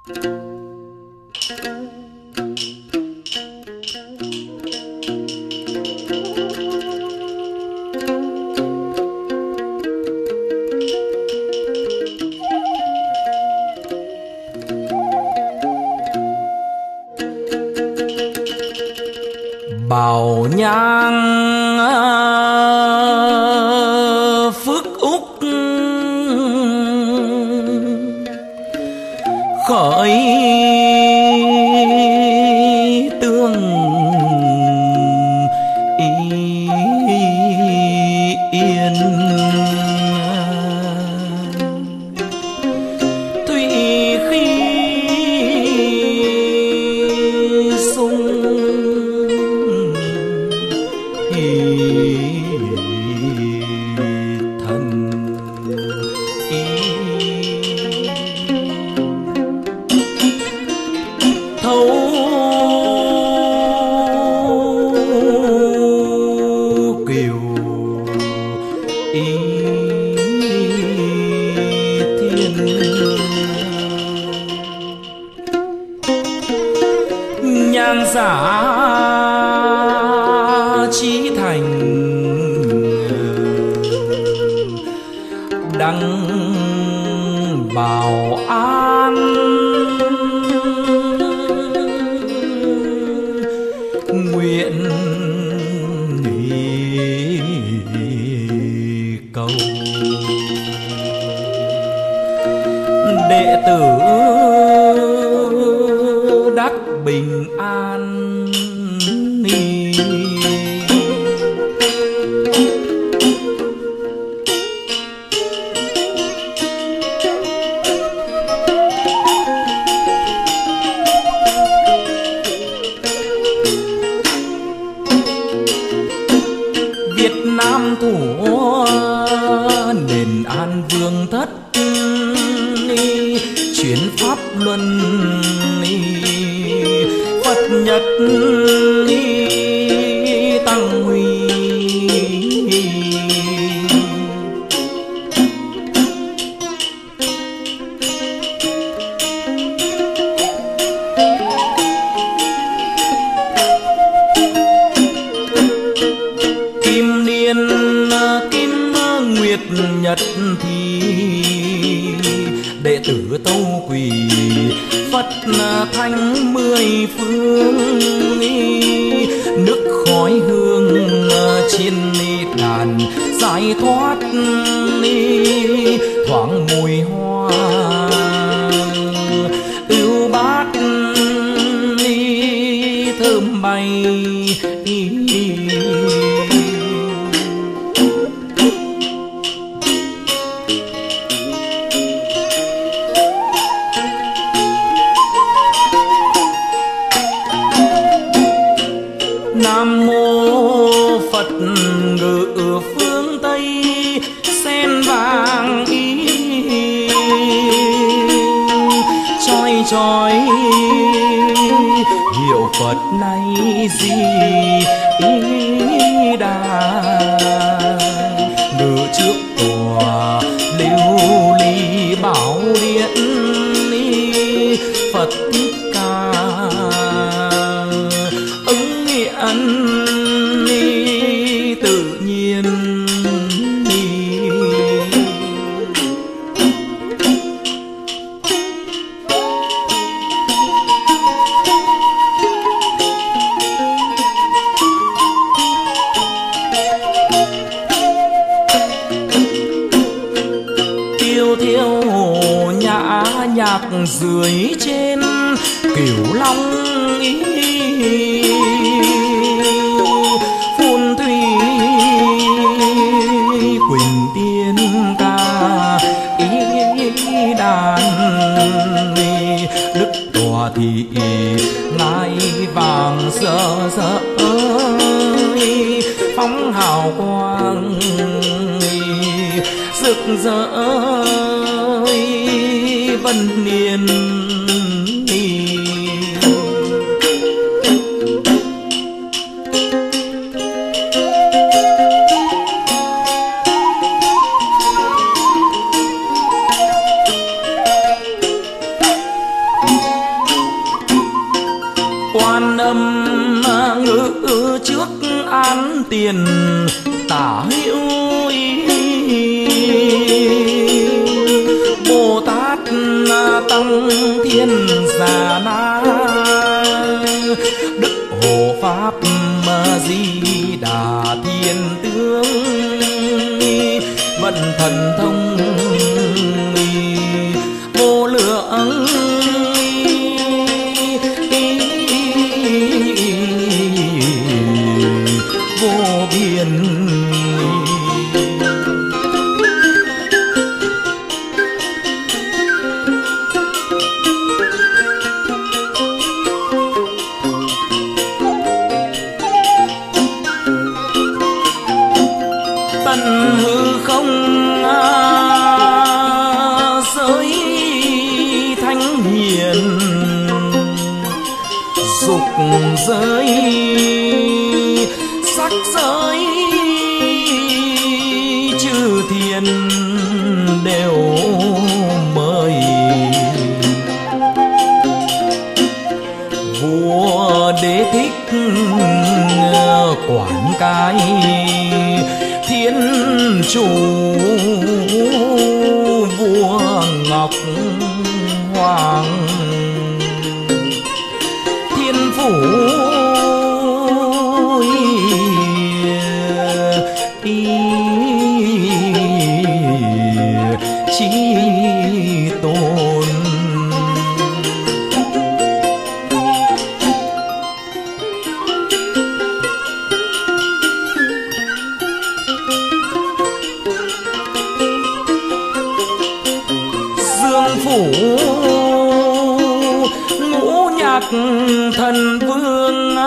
Bảo nhang phước úc khởi tương yên thủy khi sung thần thấu kiều thiên nhan giả chí thành đăng bảo an nguyện cầu đệ tử đắc bình an. Việt Nam thủ nền an vương thất chuyển pháp luân Phật nhật tăng huy kim niên kim nguyệt nhật thì đệ tử tâu quỳ Phật thánh mười phương nước khói hương trên đàn giải thoát thoáng mùi hoa ưu bát thơm bay Nam mô Phật ngự phương Tây sen vàng chói chói hiệu Phật này gì đà ngự trước tòa lưu ly bảo điện Phật Thích Ca ứng hiện tự nhiên tiêu thiêu nhã nhạc dưới trên Cửu Long phun thủy quỳnh tiên ca đàn đức tòa thị ngai vàng rỡ rỡ phóng hào quang rực rỡ vân niên tiền tả hữu Bồ Tát tăng thiên già na Đức Hộ Pháp Di Đà Thiên Tướng vận thần thông vô lượng vô biên. Tận hư không giới thánh hiền dục giới sắc giới chư thiên đều mời vua Đế Thích quản cái thiên chủ vua Ngọc Hoàng thiên phủ chi tôn. Dương phủ ngũ nhạc thần vương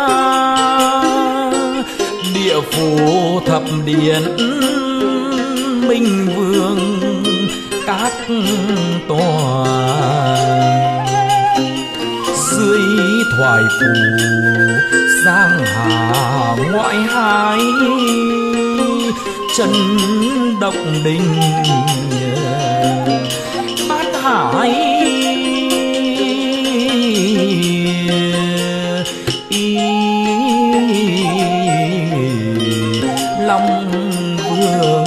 địa phủ thập điện minh vương các tòa dưới thoại phủ giang hà ngoại hải chân động đình bát hải Long Vương.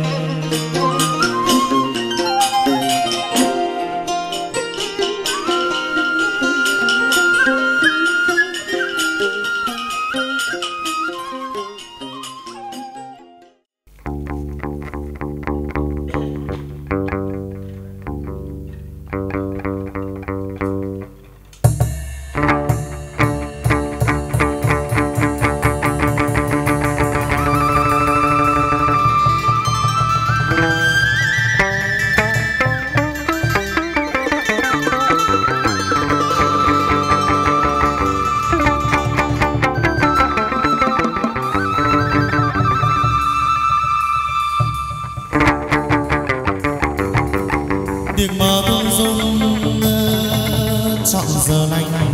Việc mà tôi dung chọn giờ lành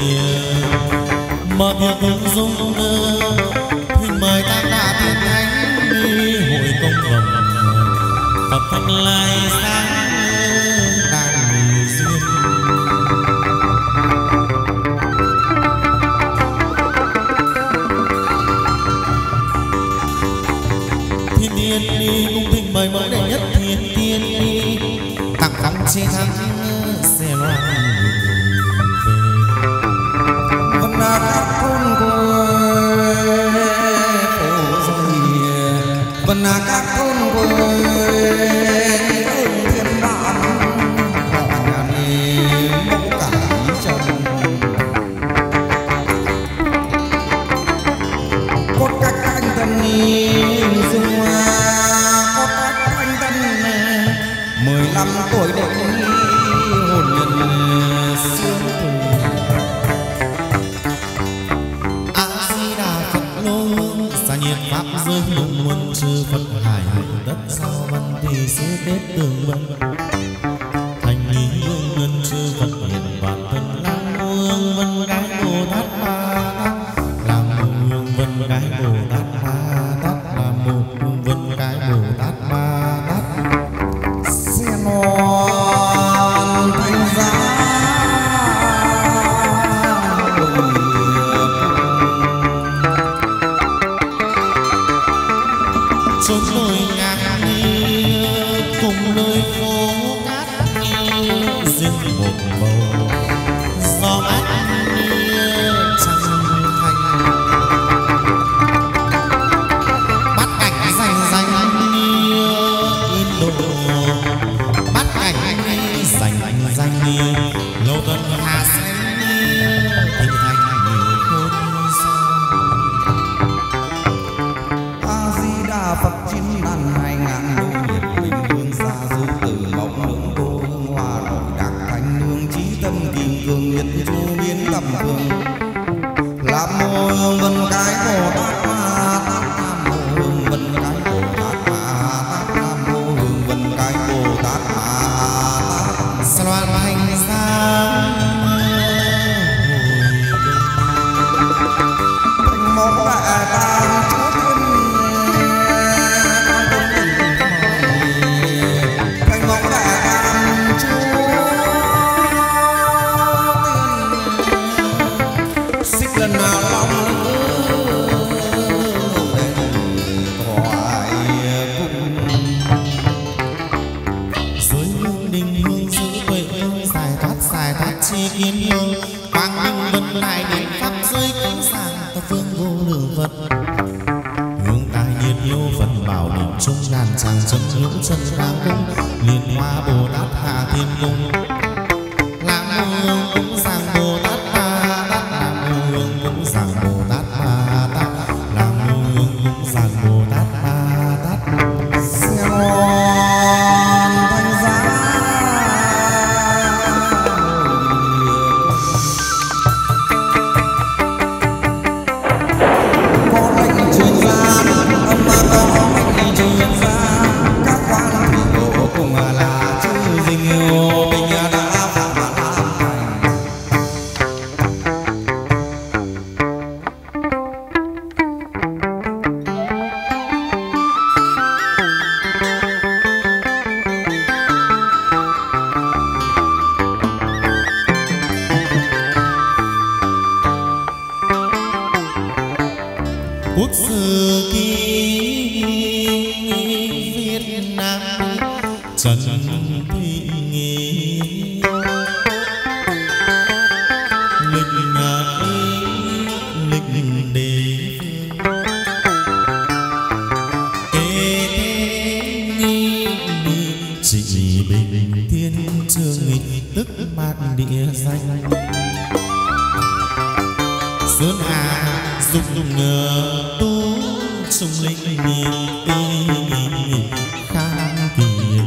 mà việc tôi dung hình mời ta đã tiến thánh đi hội công đồng Phật phân lai sáng đàn duyên. Thiên tiên đi cung thỉnh mời mẫu đệ nhất thiên tiên đi tặng thắng chi thắng sẽ loan về vân là các con quê vân là các con quê thiên bản họ nhà nề mẫu cả ý trần cốt cách anh thân nhìn dung cốt cách anh thân 15 tuổi định hồn nhân xương thù A Di Đà Phật lô xa nhiệt pháp giới hùng muôn chư Phật hải đất sao văn thì sư tết tường vân thành lý hương ngân chư Phật hiện bản thân làm hương vân gái Bồ Tát Ma Tát làm hương vân gái Bồ Tát Ma Tát làm hương vân gái Bồ Tát Ma Tát non thanh giá duyên một bầu gió ách trăng thanh bắt cảnh danh in đồ bắt cảnh danh lâu tuần hà xanh hình thành hôn A Di Đà Phật chín đàn 2000 đô nhiệt bình hương xa du từ mộng nương cô hương hoa đổi đặc thanh nương trí tâm kim cương nhật chu biến tầm thường làm mô hương vân cái Bồ Tát Ma Tát Nam mô hương vân cái Bồ Tát Ma Tát Nam mô hương vân cái Bồ Tát Ma Tát sa loan hành ra một đại tạng chúa thành ngọc đại tạng chúa xích lần nào lòng thoại cung dưới hương đình hương giữ tuệ hương giải thoát chi kiến hương quang minh vân lại đến pháp giới cánh sàng thập phương vô lượng vật hương tai nhiệt yêu phần bảo định trung ngàn tràng chân hữu chân đáng cung liên hoa Bồ Tát hạ thiên cung làm hương cũng sang Bồ Tát Ma Tát làm hương cũng sang Bồ Tát Ma Tát làm hương cũng sang Bồ Tát Ma Tát xe thanh giá có lệnh truyền ra âm ma có mệnh truyền ra các quan thủy bộ cùng là chư dinh yêu bình đã phạm mà làm thành quốc sử ký Việt Nam Trần Thị Nghi lịch đế phương kế thế nghi trị bình thiên trường nghịch tức mạt địa danh Sơn Hà dục tu sung linh khang kỳ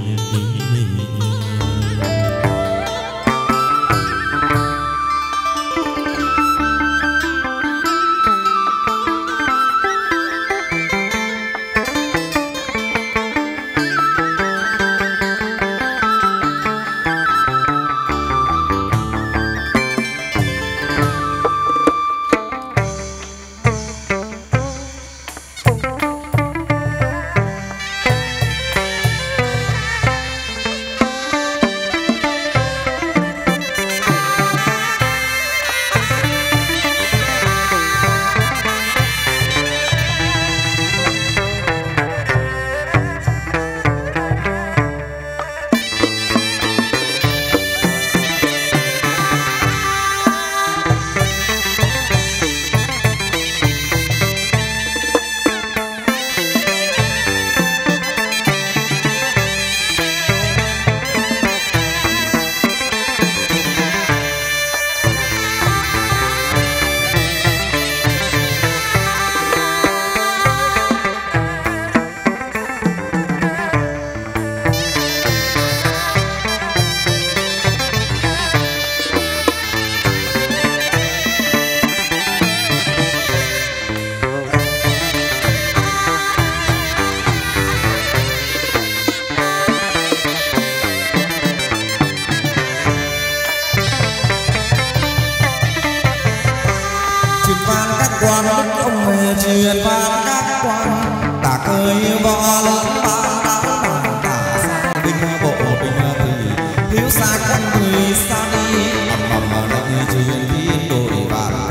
quan ông về truyền và các quan ta cười võ lớn ba đáo ta sai binh bộ binh thủy thiếu xa quân thủy xa đi ầm lệnh truyền thiên đội vạn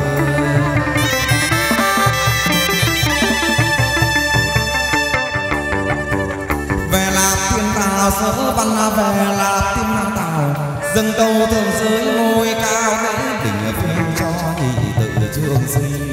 về là tiên tào sở văn về là tiên tào dâng tâu thượng giới ngôi cao lễ tình phiên cho nhị tự trường sinh.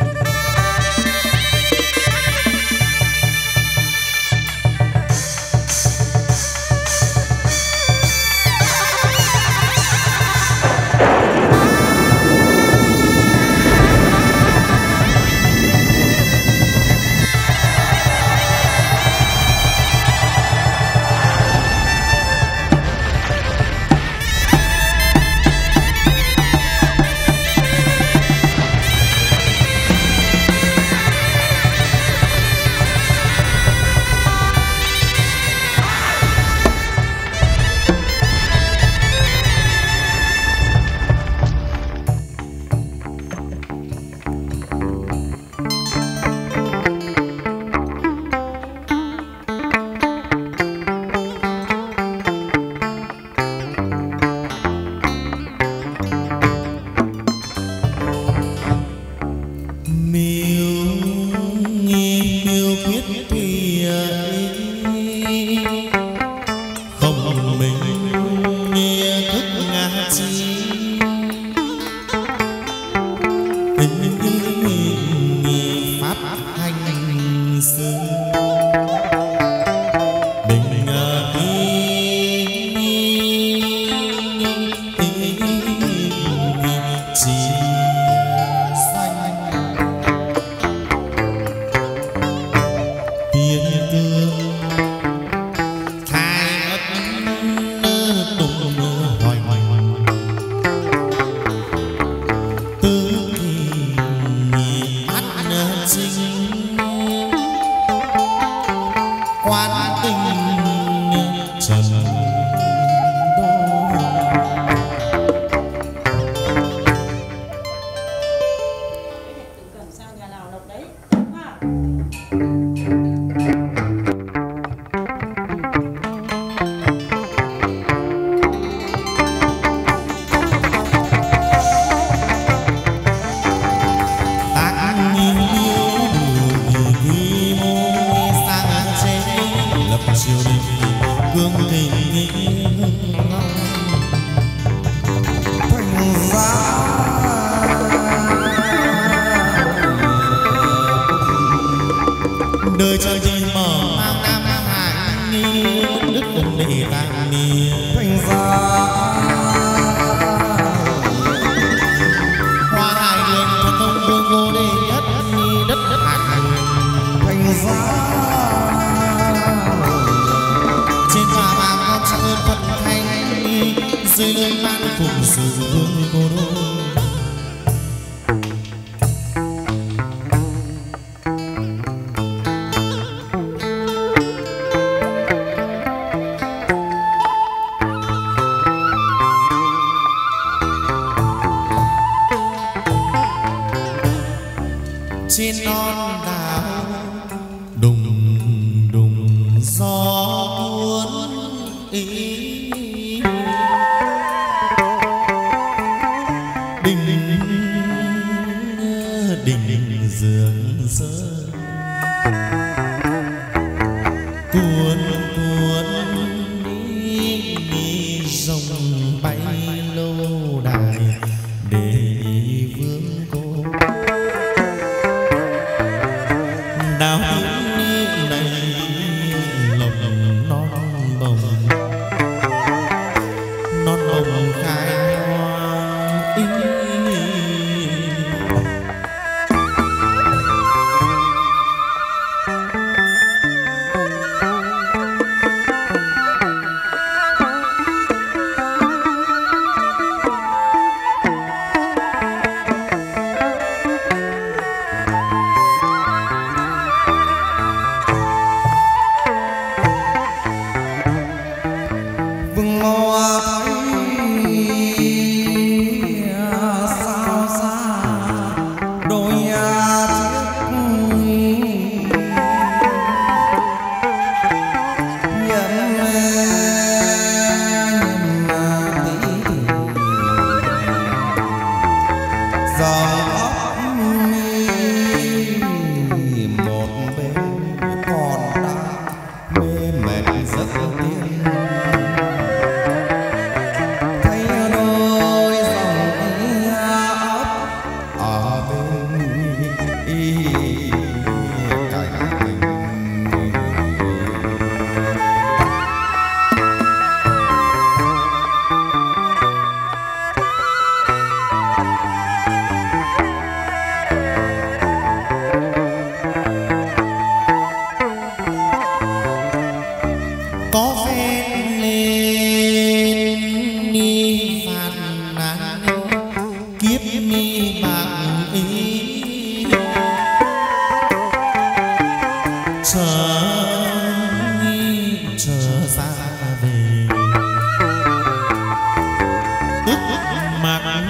đời trời thì mở mang nam hải nghi đức cùng để tàng niềm thành ra hoa hải đường thật thông vương vô đề nhất đất hạt thành ra trên hoa vàng con sơn phật thanh dưới nơi ban phụng sự vương cô đô. Trên non đảo đùng đùng gió cuốn ý có phen lên ni phàn nàn kiếp ni bạc ý trở ra về ức mặc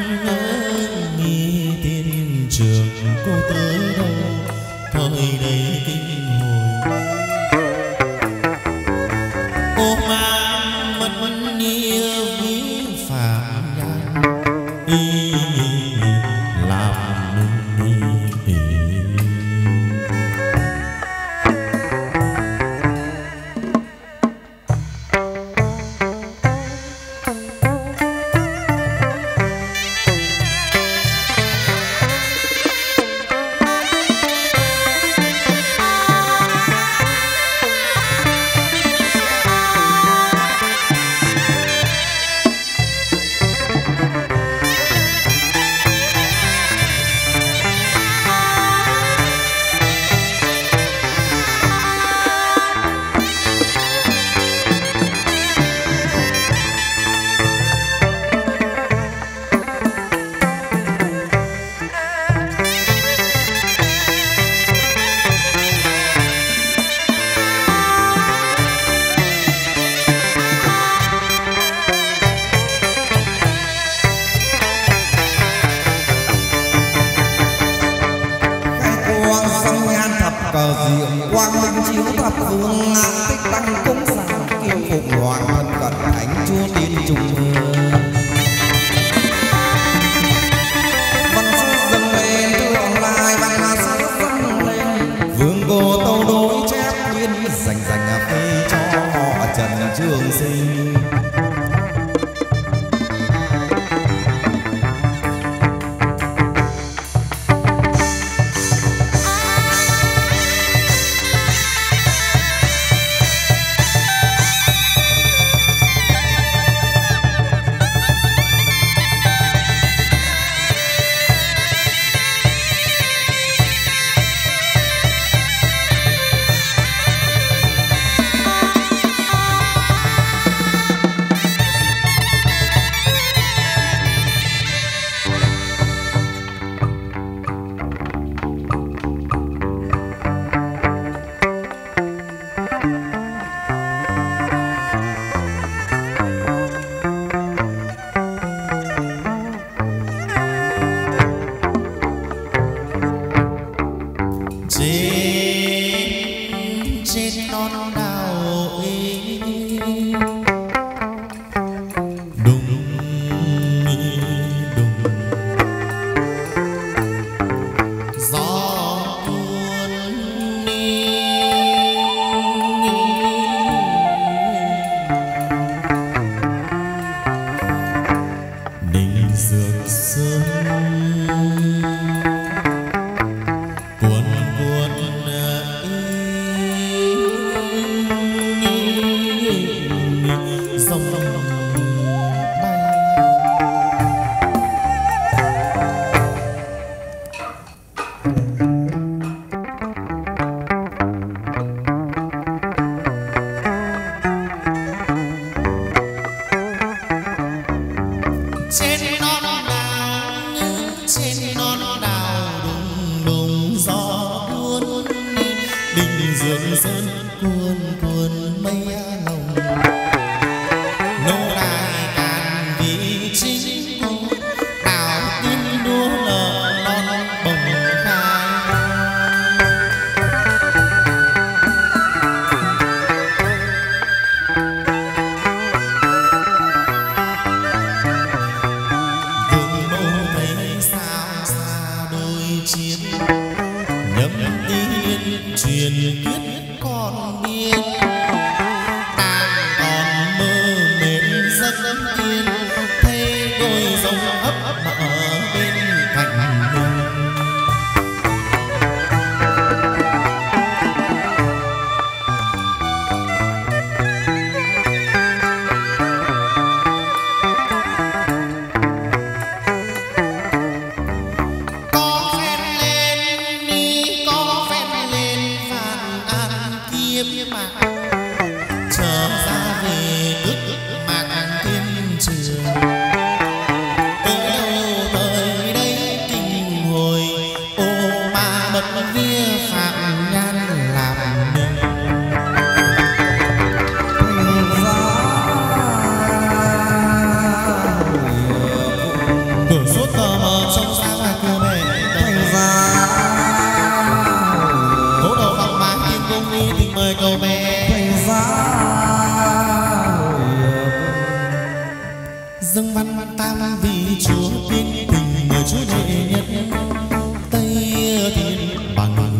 nghi tiên trường cô tới đâu thời đầy kinh hồi ô mang mất nghĩa với phạm nhân làm cờ diệm quang minh chiếu thập phương ngã tích tăng cúng sàng kim phụng hoàng thân cận thánh chúa tiên trùng văn sứ dâng lên thượng lại văn sứ dâng lên vương cô tâu đối chép biên dành phê cho họ trần trường sinh. dâng văn tam vì chúa tiên tình người chúa đệ nhất tây thiên bằng về.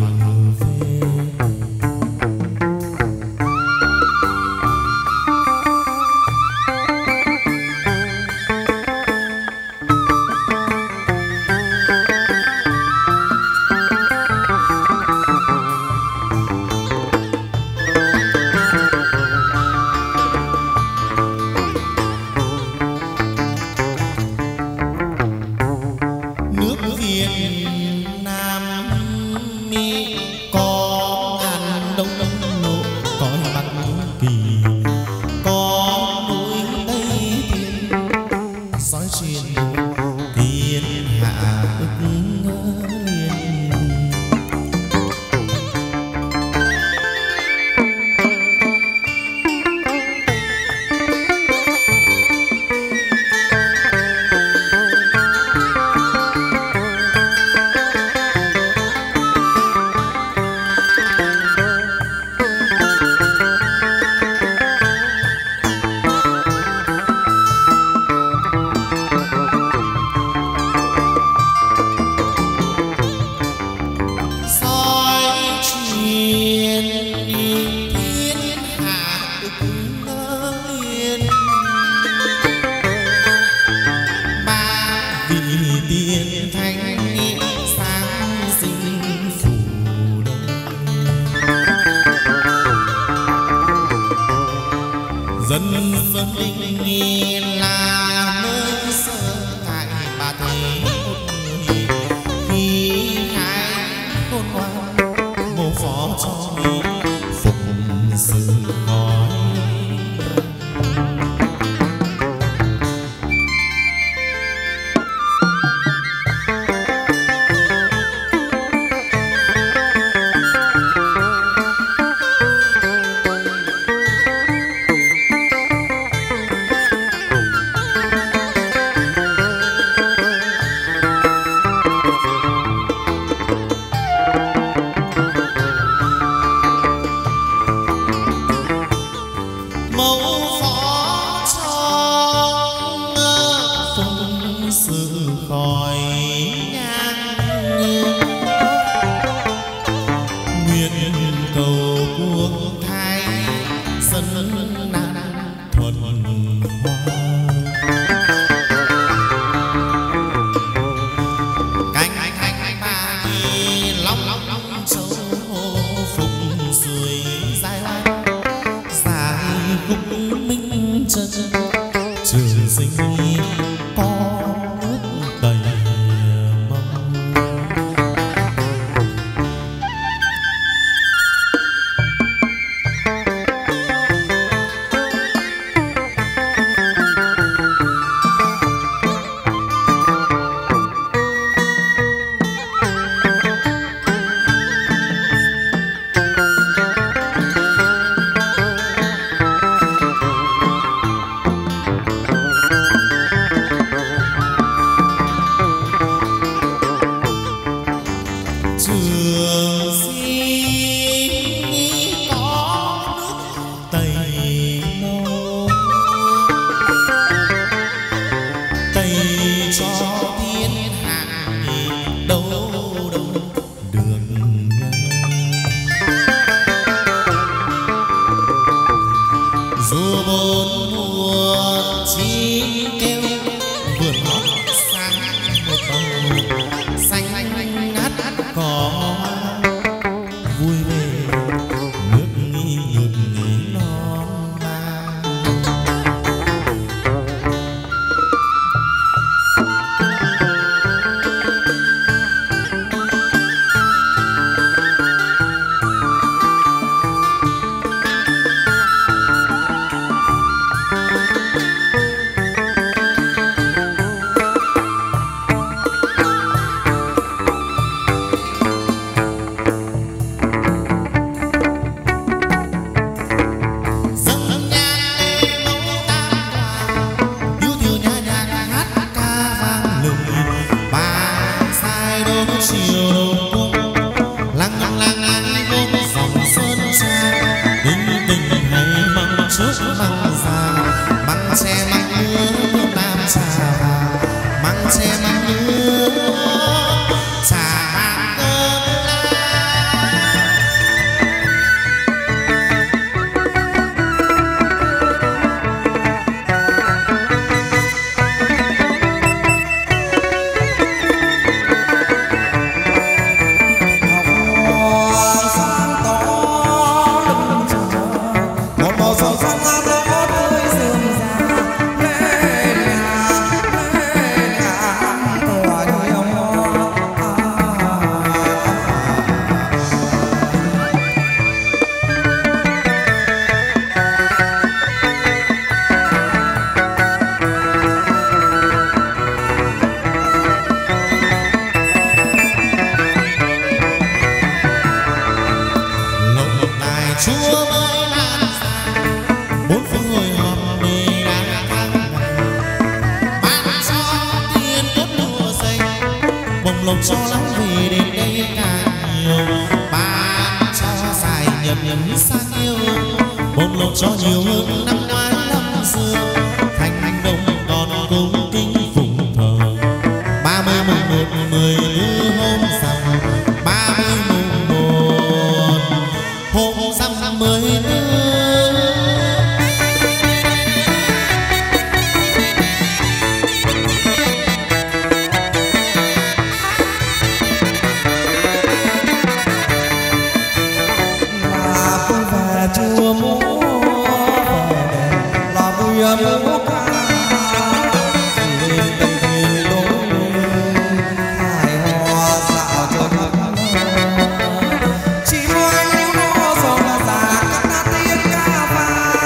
nhẫn sang yêu bồn lộc cho nhiều hơn năm ngoái năm xưa thành đông còn cung kính phụng thờ 30 mùng 1 14 hôm rằm 30 mùng 1 hôm rằm 14 chùa múa là vui múa ca lên tây thiên đối hài hòa dạo cho khắp chỉ mỗi nhiêu nó giàu là già cắt tiếng ca vang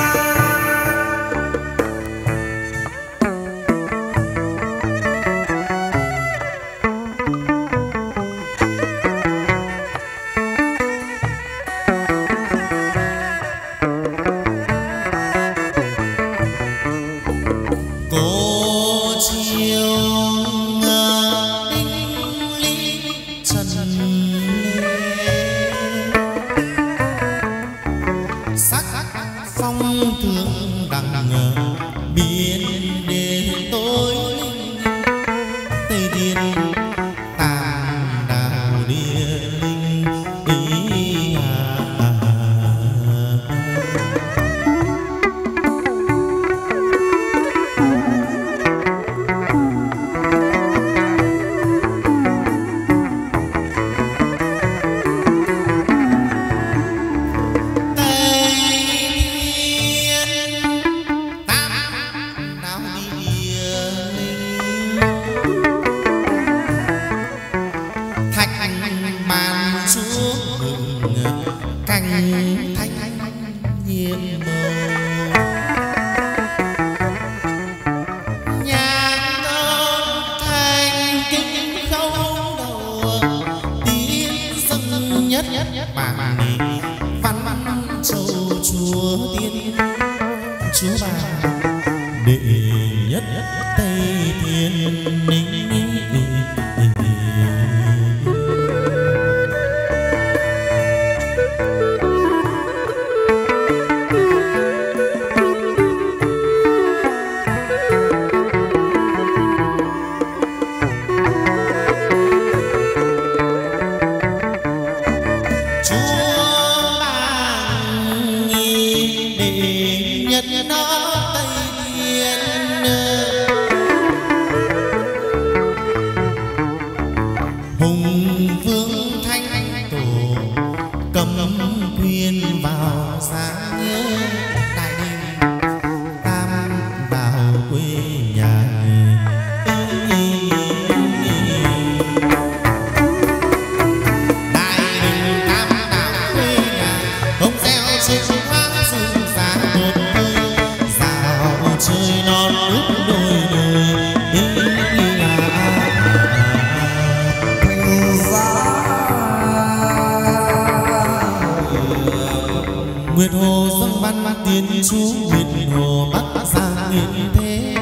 Nguyệt Hồ dâng văn tiên chú Nguyệt Hồ Bắc Giang yên thế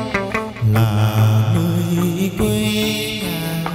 là nơi quê nhà.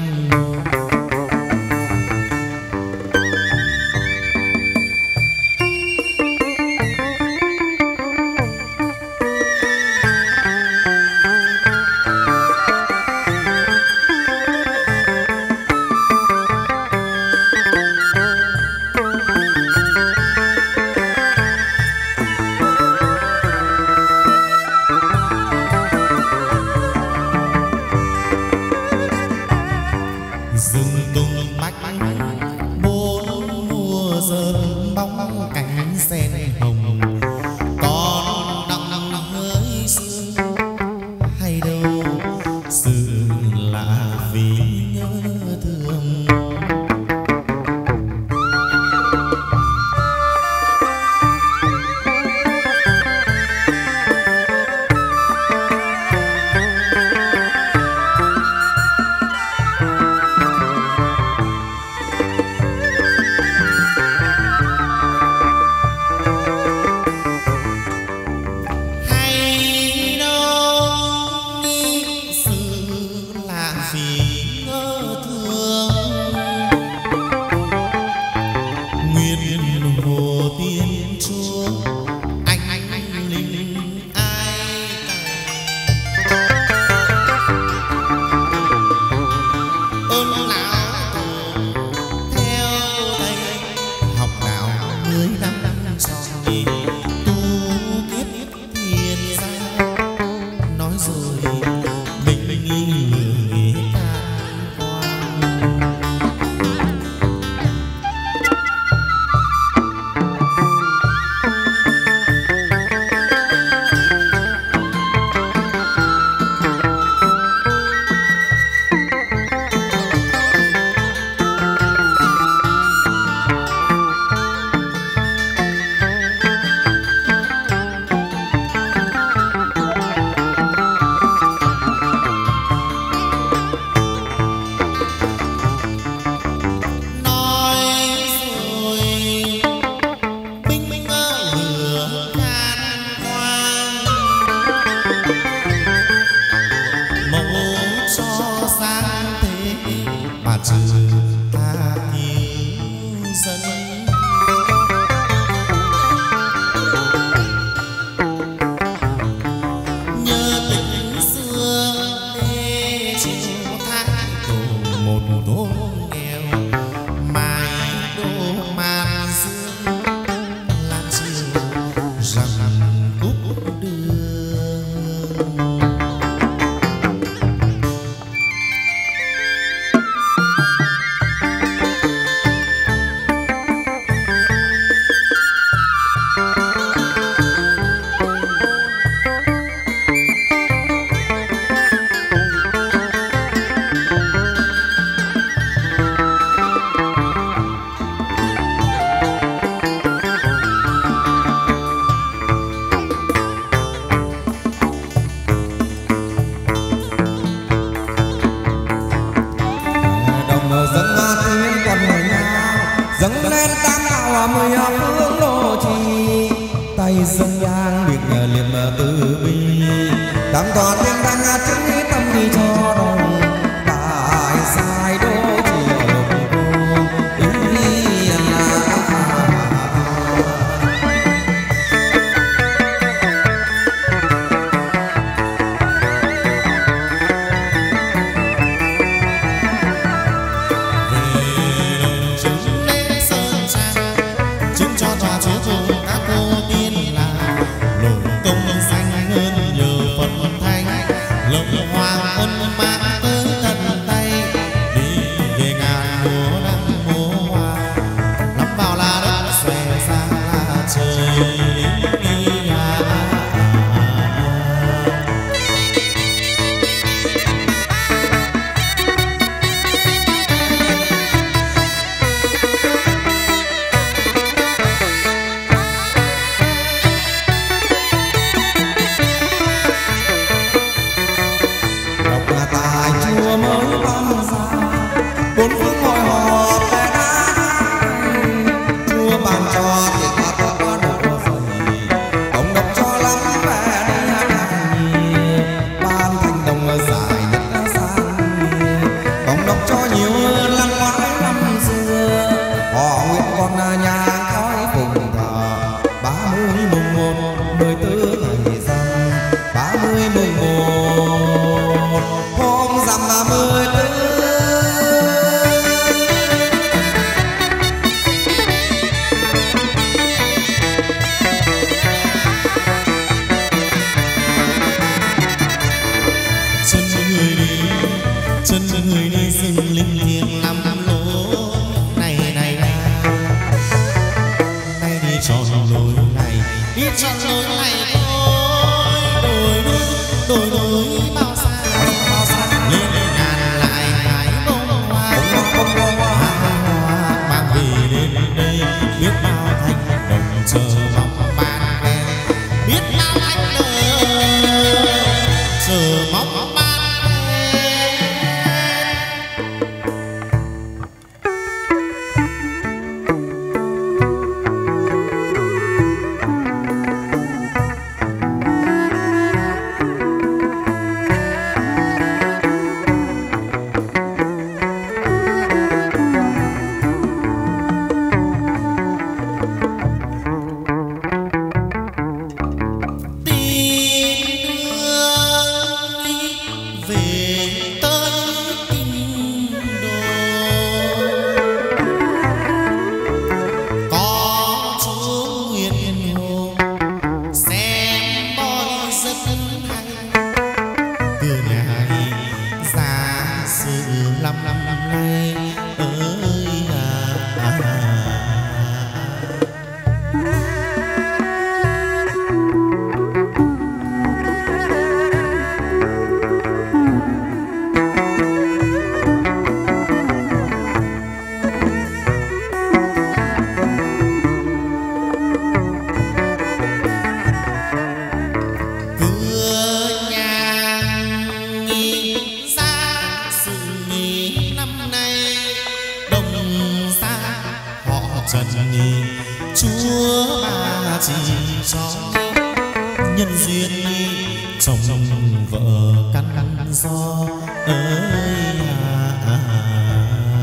trừ tha nhiều dân. Nhớ tình xưa đê chiều tháng đổ một đô nghèo mai đô man dương lan chiều rằng cúc đường. dâng lên tam đạo mười phương lộ trì, tay dâng nhang biệt liệm từ bi, tam toàn tiếng đăng chứng tâm đi cho đồng tại sai đô chiều lục cô vợ căn do ơi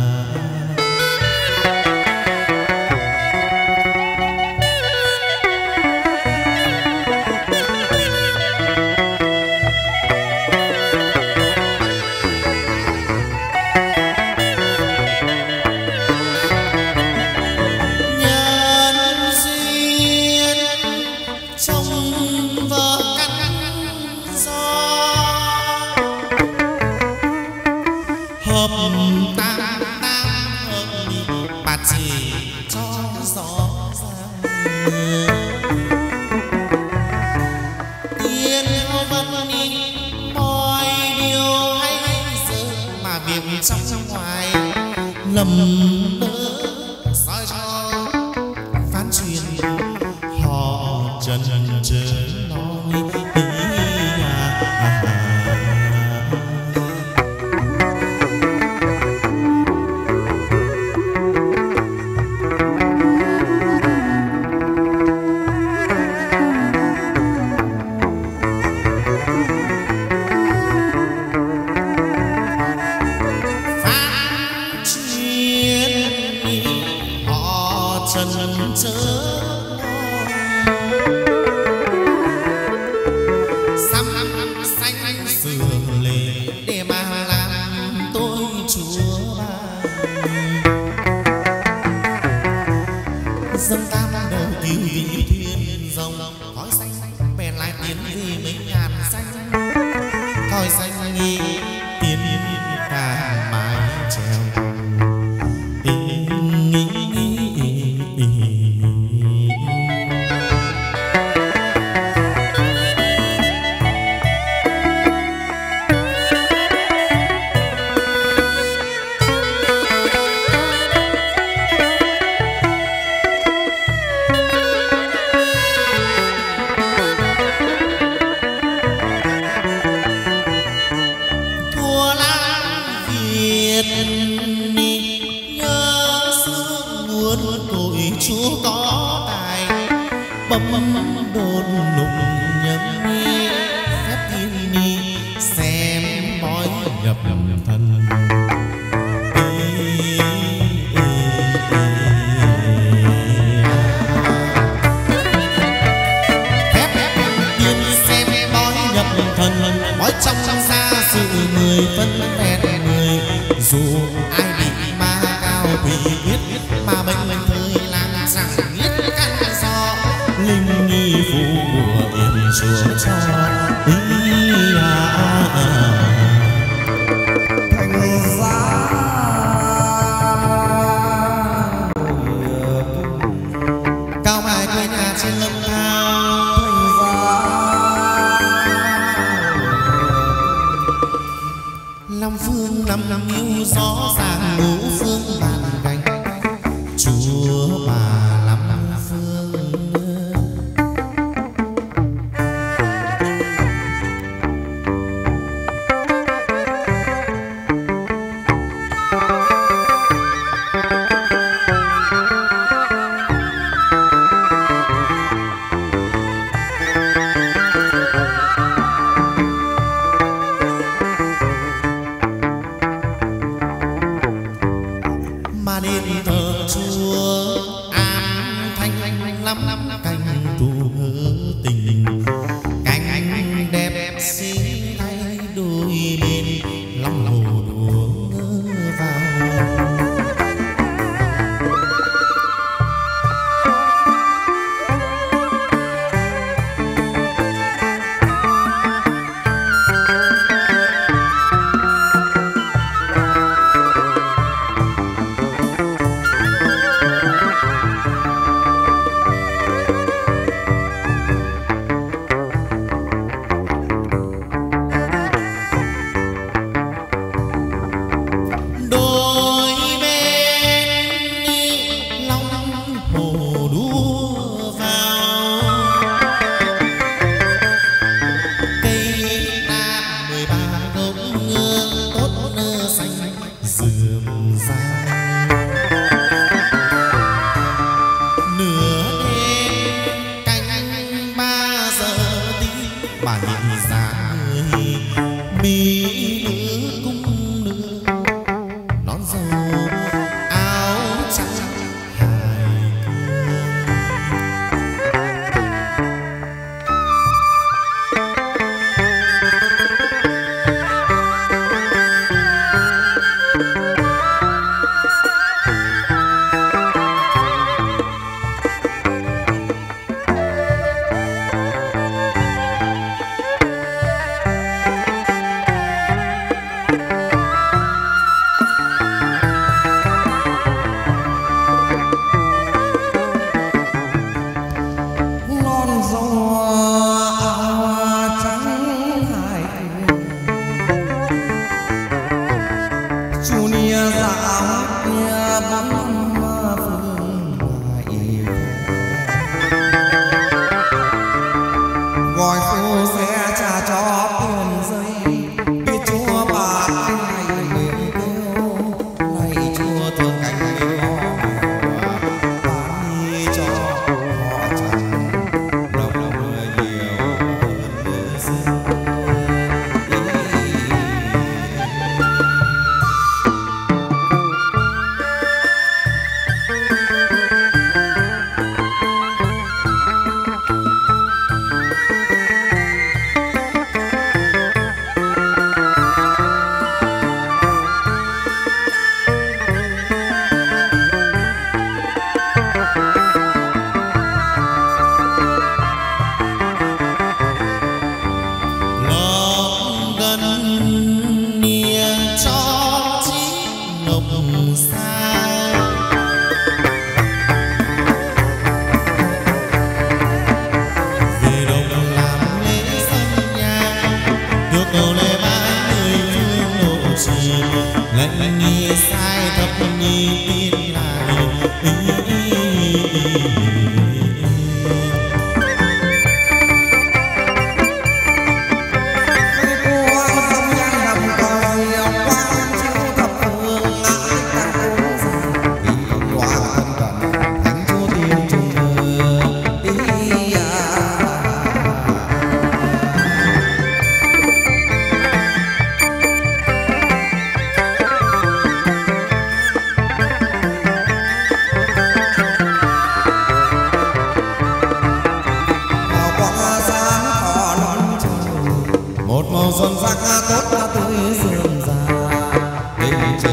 trong ngoài lầm lỡ soi cho phán truyền họ trần trừ nói phu sẽ trả cho tiền giấy biết chúa bà này miệng kêu này chúa thương cánh yêu bán đi cho họ chẳng độc người nhiều hơn xưa. lệnh nghi sai thập nhi tin lại màu xuân sắc tốt tươi rừng già lên trên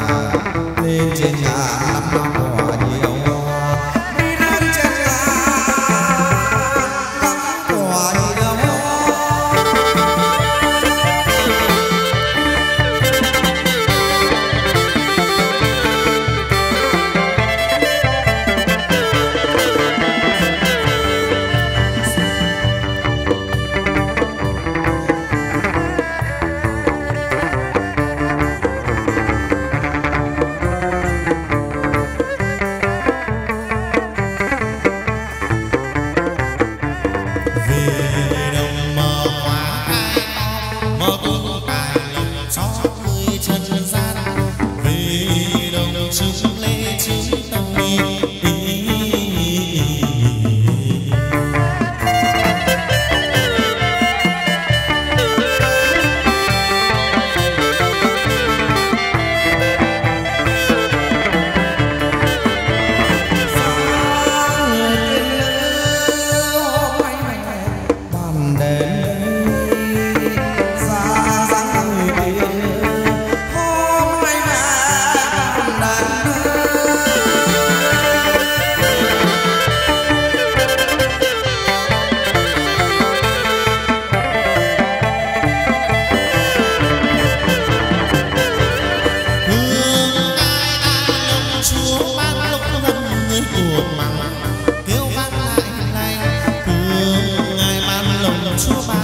nhà năm quả nhiều hoa đi lên trên nhà năm quả nhiều Chúa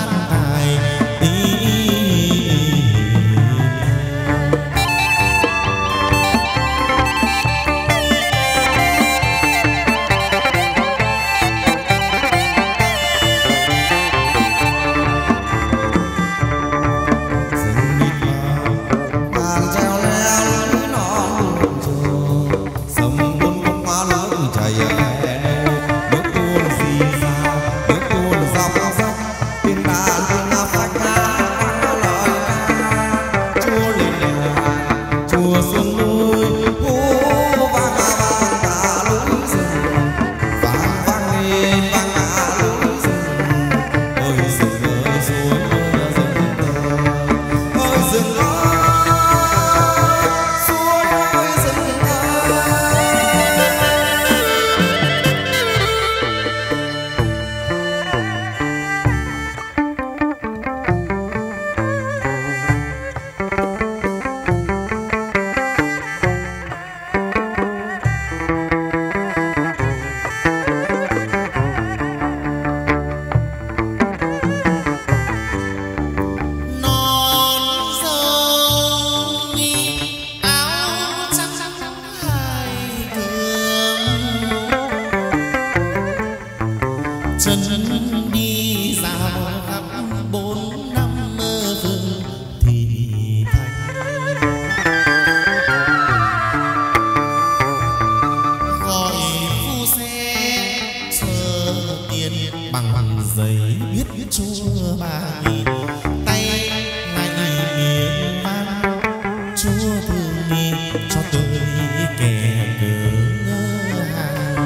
chúa ba nghi tay ngay miệng mang chúa thương nghi cho tôi kẻ cớ hàng.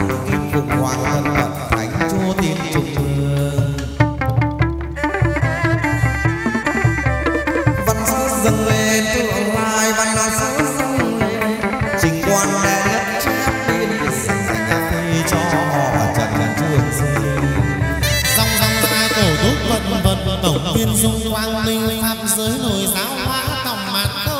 kim phục hoàng thân bậc thánh chúa tiên trùng hương văn sứ dâng lên tương lai văn sứ dâng lên trình quan đệ nhất chép biên sinh thành phi cho họ trần trường sinh dòng dài cổ túc vận vận tổng viên dung quang minh pháp giới nội giáo hóa tổng mạn không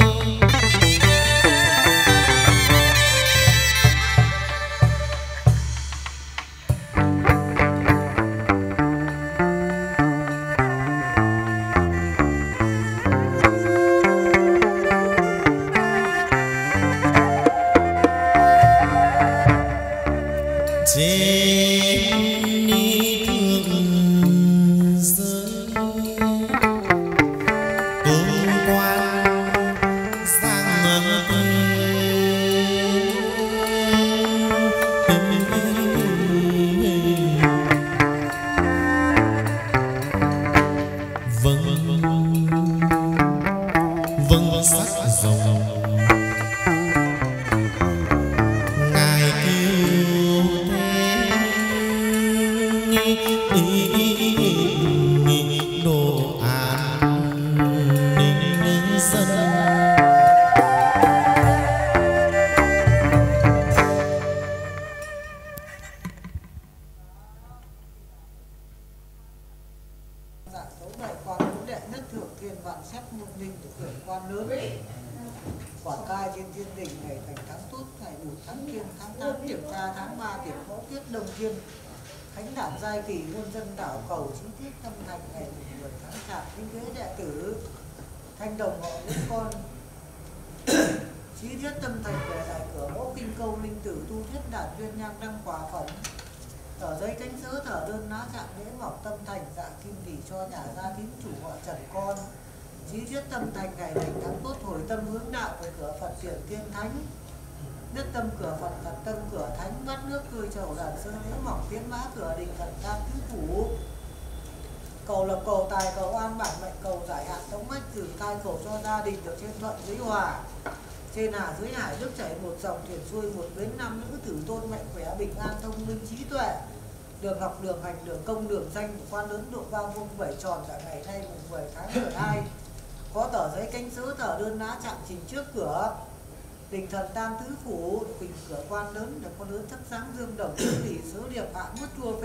cầu lập cầu tài cầu an bản mệnh cầu giải hạn tống mách cử thai cầu cho gia đình được trên thuận dưới hòa trên hà dưới hải nước chảy một dòng thuyền xuôi một bến nam nữ tử tôn mạnh khỏe bình an thông minh trí tuệ đường học đường hành đường công đường danh quan lớn độ bao vuông bảy tròn cả ngày nay mùng 10 tháng 12 có tờ giấy canh sứ tờ đơn lá chạm trình trước cửa đình thần tam tứ phủ bình cửa quan lớn được quan lớn thắp sáng dương đồng tỷ sứ điệp hạ mút chua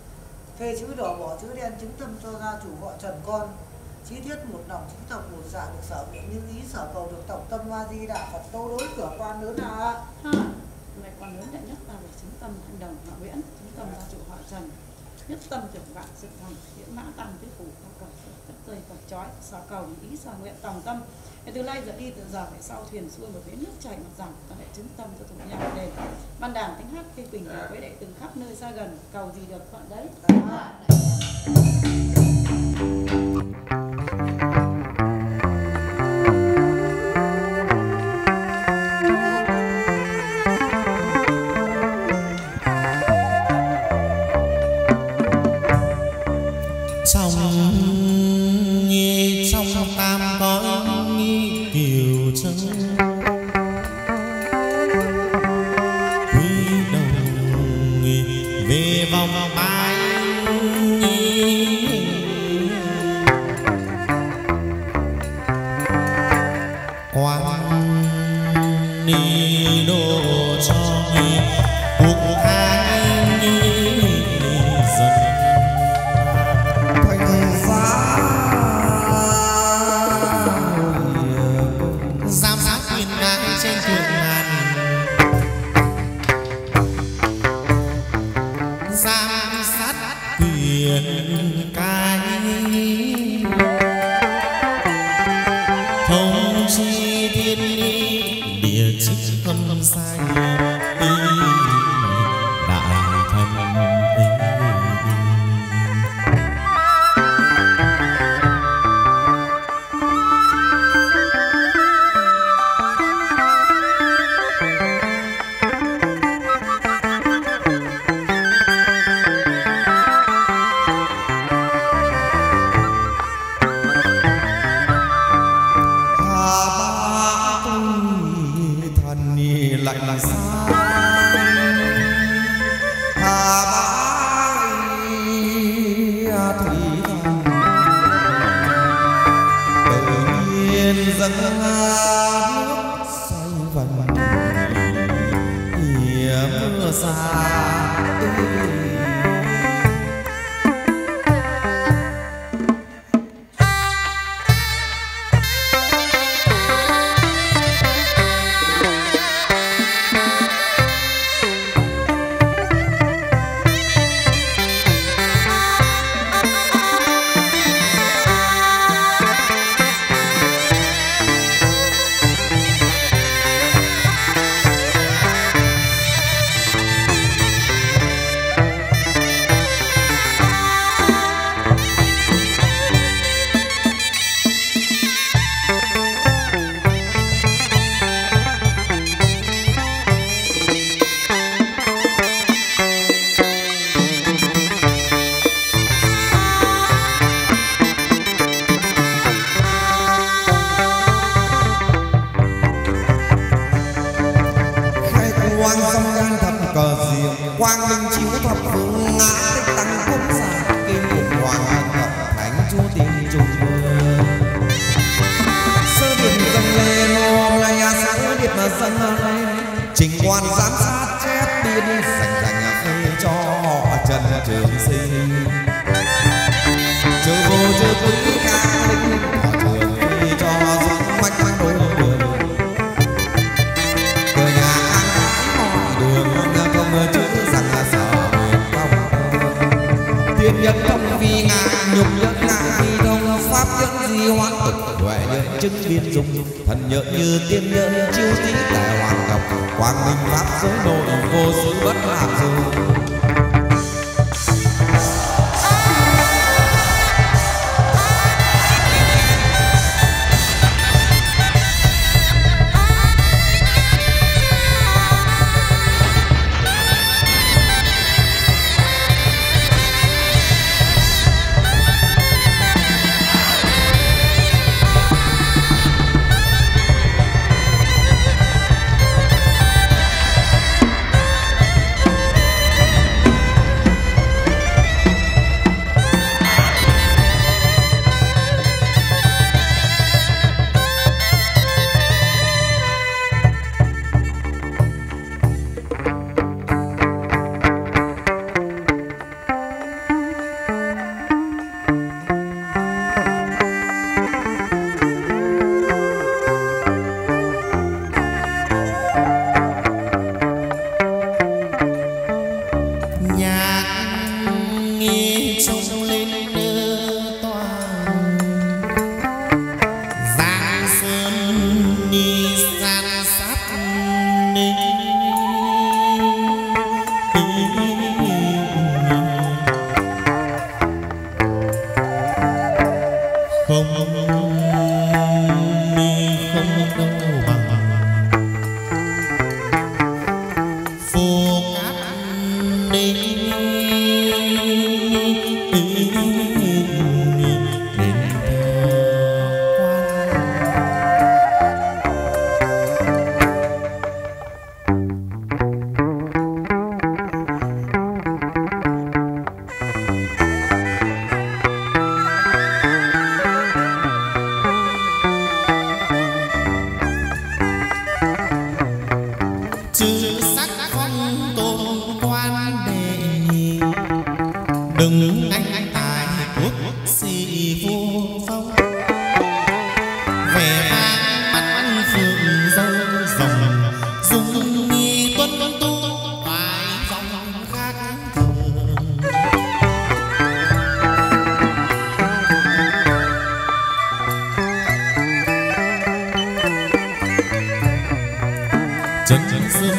phê chữ đỏ bỏ chữ đen chứng tâm cho gia chủ họ Trần con chí thiết một lòng chính tộc một dạ được sở nguyện như ý sở cầu được tổng tâm hoa di đà Phật tô đối cửa quan lớn Vậy quan lớn đệ nhất là về chứng tâm thanh đồng họ Nguyễn chứng tâm gia chủ họ Trần nhất tâm tưởng vạn sự thành hiển mã tăng tứ phủ các cầu tất tơi vật chói sở cầu ý sở nguyện tổng tâm. Từ nay giờ đi từ giờ về sau thuyền xuôi một bến nước chảy mặt dòng ta lại chứng tâm cho thủ nhà đền ban đàn tiếng hát cây quỳnh với đệ từ khắp nơi xa gần cầu gì được thuận đấy. Trong tam cõi kiều trân quy đồng về vòng bãi quan ni độ cho cuộc hai dần thành giá giám sát quyền ngai trên thượng ngàn giám sát quyền cái thông chi thiên lý địa chức âm sai đại thần quang minh chiếu thập phương ngã tích tăng cúng xa kim cục hoàng ân thập thánh chúa tiên trùng sơ điện dâng lên hôm nay sơ điện mà dâng lên trình quan giám sát chép biên sành thành phê cho họ trần trường sinh chớ vô chớ quý ca linh họ trường phê cho dẫn mách mách đôi đường cửa nhà ăn mọi đường không chữ rằng là sợ không tiên nhân không vì ngại nhục nhân ngại vì thông pháp nhân di hoán thực huệ nhân chứng biên dung thần nhợ như tiên nhân chiêu tí tại hoàng ngọc quang minh pháp giới nội vô sự bất lạc rồi.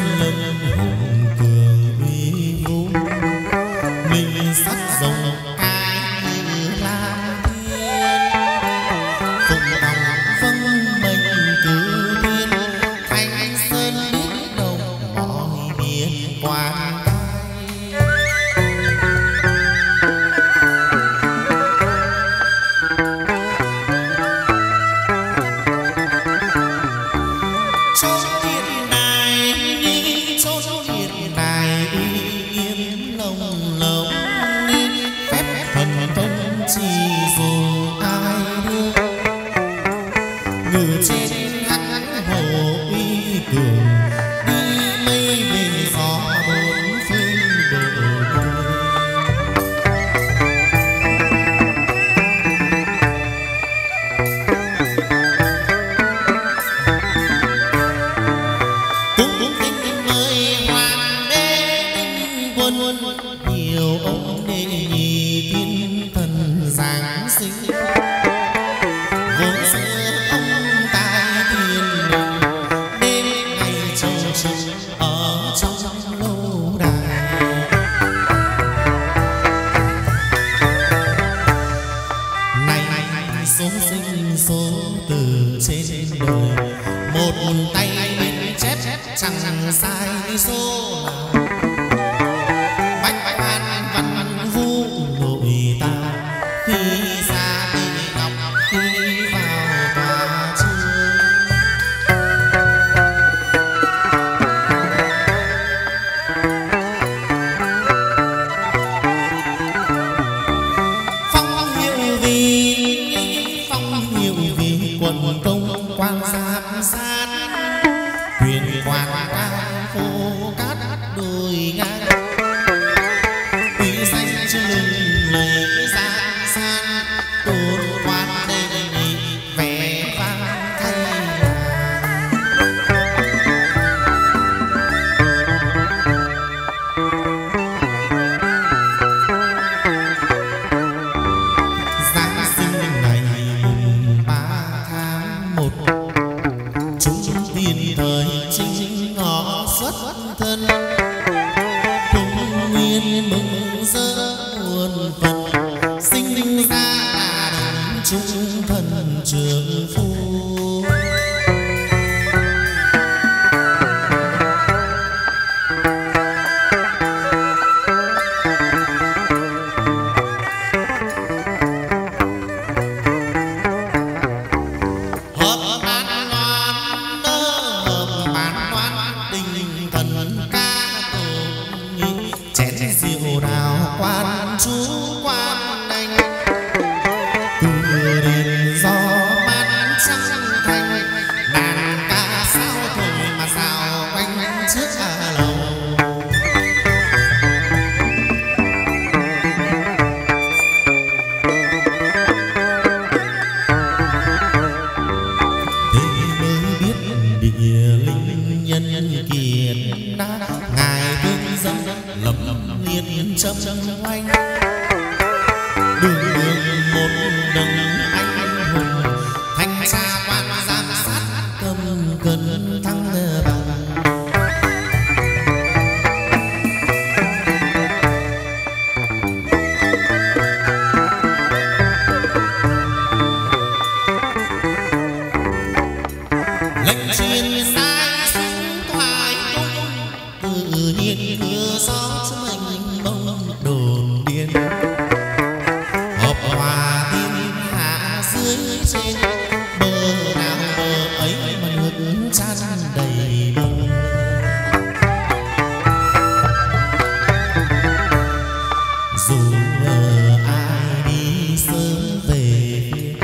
Hùng cường uy vũ, minh sắc rồng quân nhiều ông đệ nhị thiên thần giáng sinh. Vốn xưa ông tại thiên đình đêm ngày trông trực ở trong lâu đài. Này số sinh số từ trên đời, một tay bên chép chẳng sai số nào. Bách an văn vũ nội ta khi ra đi ngọc khi vào tòa trường. Phong hiệu vì quận công quan giám sát, huyền quan ca phố cát đồi ngang. Quý danh cho lừng lẫy giang san, tôn quan đây vẻ vang thay làng. Giáng sinh ngày mùng 3 tháng 1, chúng tiên thời chính ngọ xuất thân. Cùng nguyên mừng rỡ muôn phần, sinh ra đàn chúng thần trường phu. Hợp bàn loan nơ, hợp bàn loan đình thần ca tụng, chén rượu đào quan chú quan đành. Cửa đền gió mát trăng thanh, đàn ca sao thổi mà sao quanh trước lầu. Thế mới biết địa linh nhân kiệt đã ngài tương dân lập liên châm oanh. Đường đường một đấng anh hùng, thanh tra quan giám sát cầm cân thăng bằng. Lệnh truyền sai xuống thoại cung, tự nhiên mưa gió cho mình bông đồn điên. Họp hòa thiên hạ dưới trên, bờ nào bờ ấy mà nước tràn đầy bờ. Dù ai đi sớm về phía,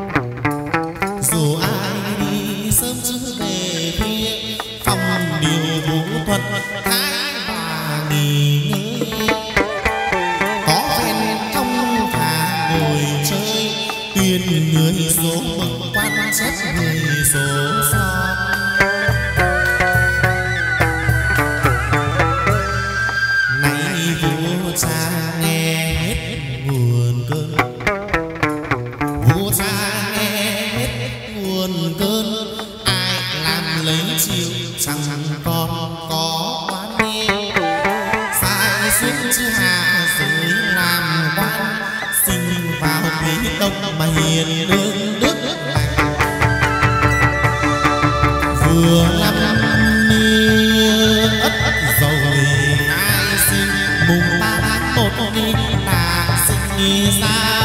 dù ai đi sớm về phía phòng điều vũ thuật thái bà nghỉ ngơi. Có phen thông thả ngồi chơi, tuyên người số mừng quan xét người số son. Nay vua cha nghe hết nguồn cơn, vua cha nghe hết nguồn cơn. Ai làm lấy chiều chẳng còn có quan nghi, sai xuống chứ hạ giới làm quan. Sinh vào quý tông mà hiền lương đức lành, vừa năm ất dầu ai sinh mùng 3 tháng 1 đi là sinh ra.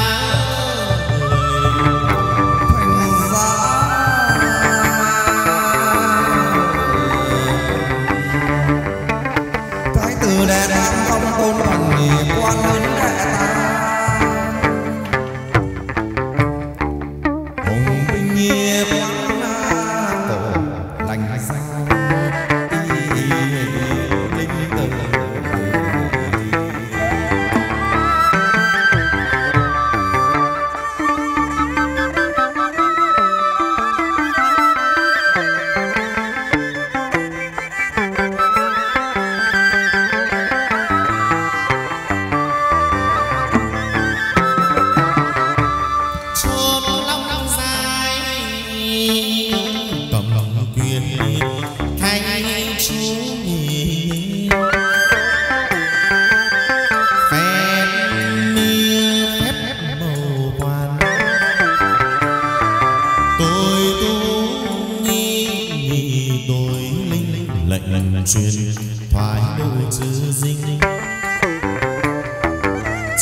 Thái tử đệ tam công tôn thần nhị quan lớn đệ ta. Hùng binh nghiệp tổ lành sao linh tử.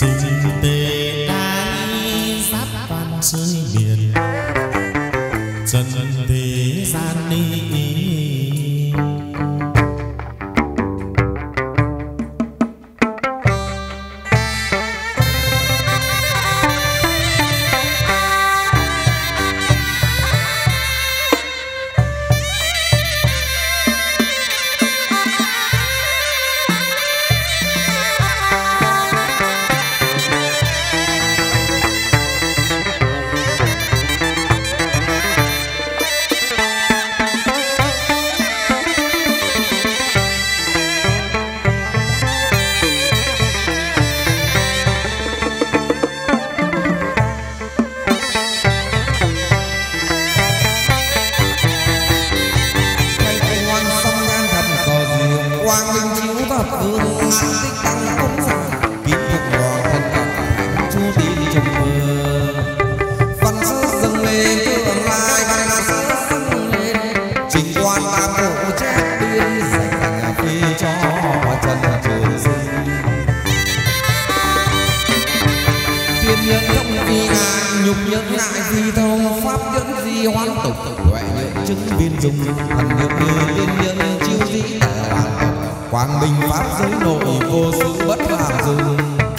trình tề đái giáp van rơi miền trần thế gian đi. Quang Minh pháp giới nội vô sự bất phàm dừng.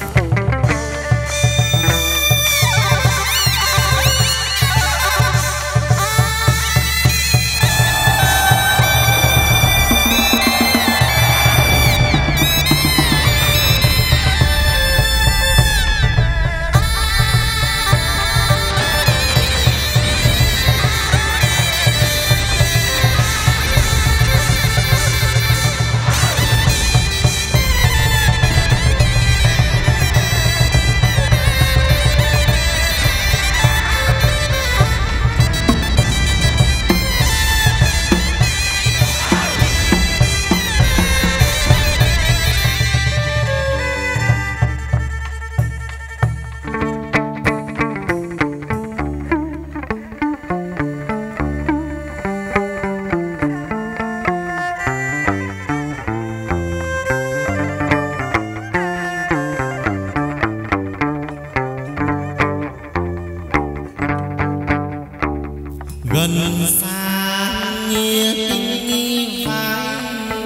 Gần xa nghĩa kinh phái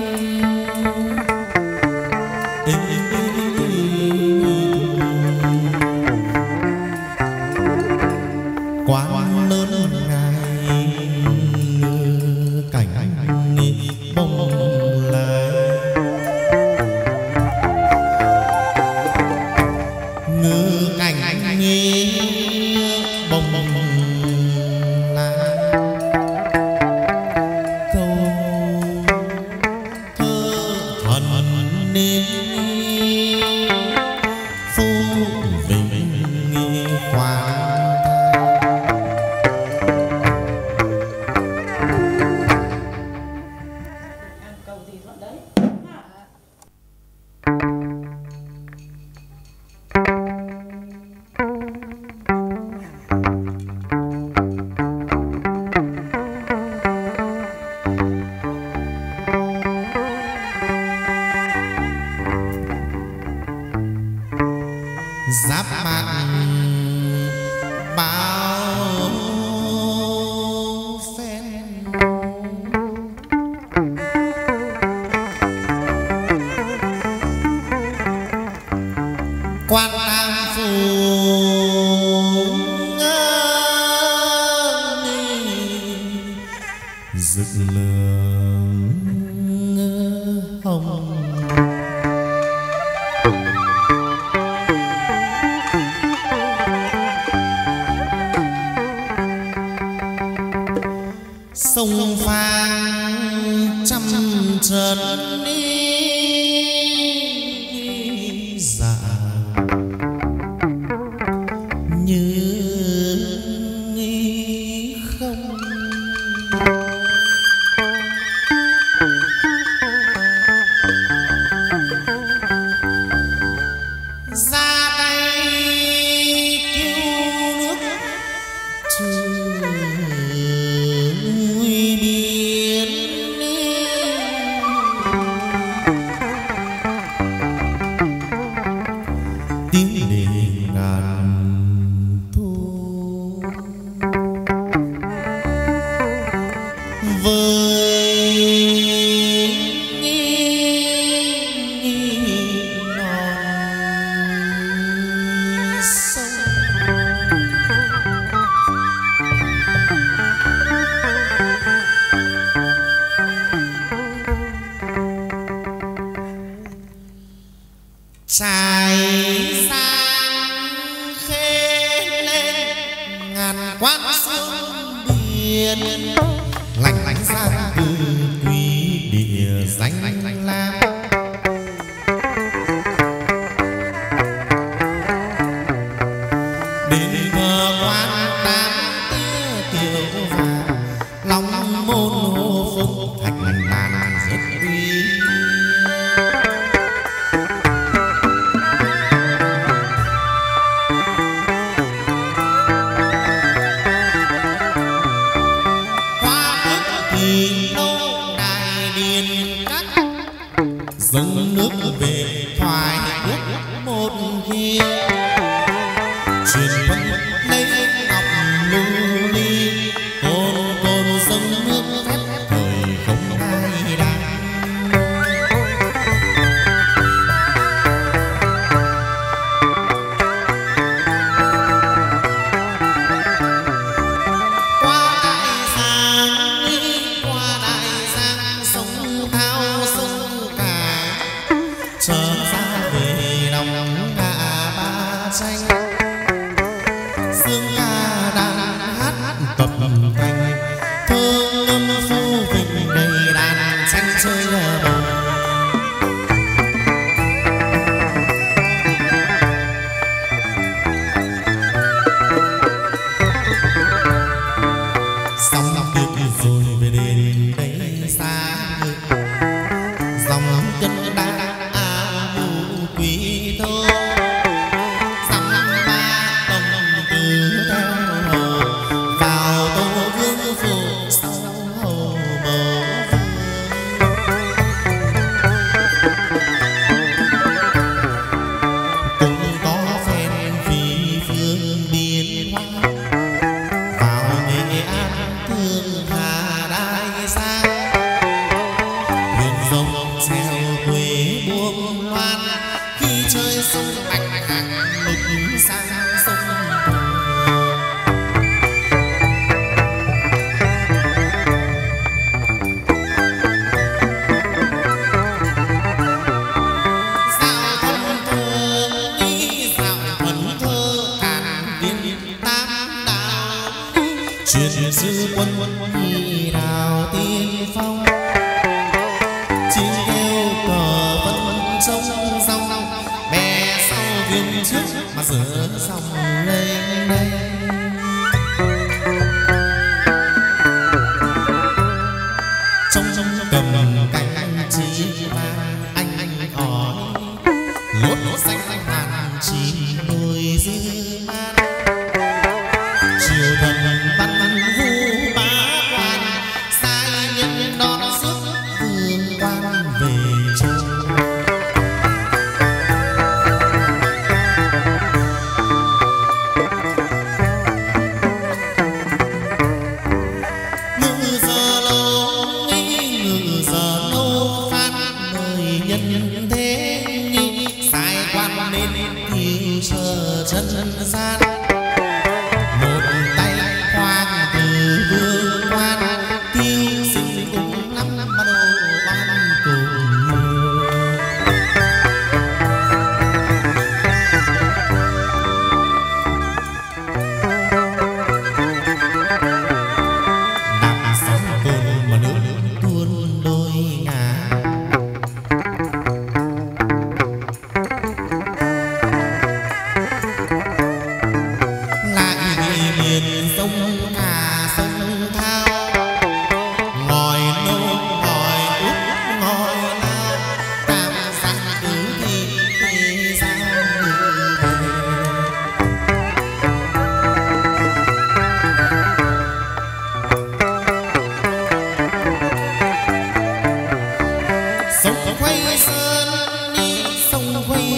quán lớn ngày cảnh bông lại ngư cảnh bông giáp mạng bao phen quan am phủ rực lửa hồng sông phan trăm trận đi dạ như không ra đây cứu nước trừ nguy biên tiếng đền ngàn thu với non sông trái sang khê lên ngàn quán sông biển lạnh lạnh sang từ quý địa danh lam đến bờ quan đám tia kiều vàng lòng môn hồ phúc thạch ngàn rất quý dâng nước về thoại ước một kia truyền vấn lấy ngọc lưu ly cồn cồn dâng nước phép thời không ai đang qua đại giang sông thao sông cả trở ra về đồng ngã ba tranh dương ca đang hát tập thành thơ ngâm phu vịnh đầy đàn tranh chơi bờ xong tiệc rồi về đền đây xa dòng cân đá quý thơ dăm ba tông từ theo hồ vào tô vương phủ sau hồ mộ cũng có phen vì phương biên hoa vào nghệ an thương hà đại sa huyền rồng treo quê buông loan khi chơi sông bạch hàng mực sang sông dạo thuần thơ càn viên tam đạo truyền sư quân đi đào tiên phong chiến kêu cờ vân sông sông bè sau viên trước mà giữa sông lên đây trong cầm cánh chi vàng anh hỏi lốt xanh hàn chìm đôi dư man triều thần văn vũ bá quan sai nhân đón rước vương quan về châu ngự giờ lâu phan nơi nhân thế sai quan nên thiếu chờ chân gian một tay khoan từ vương quan tiêu sinh cũng lắm mà đồ ban cùng đạp sóng cồn mà nước tuôn đôi ngả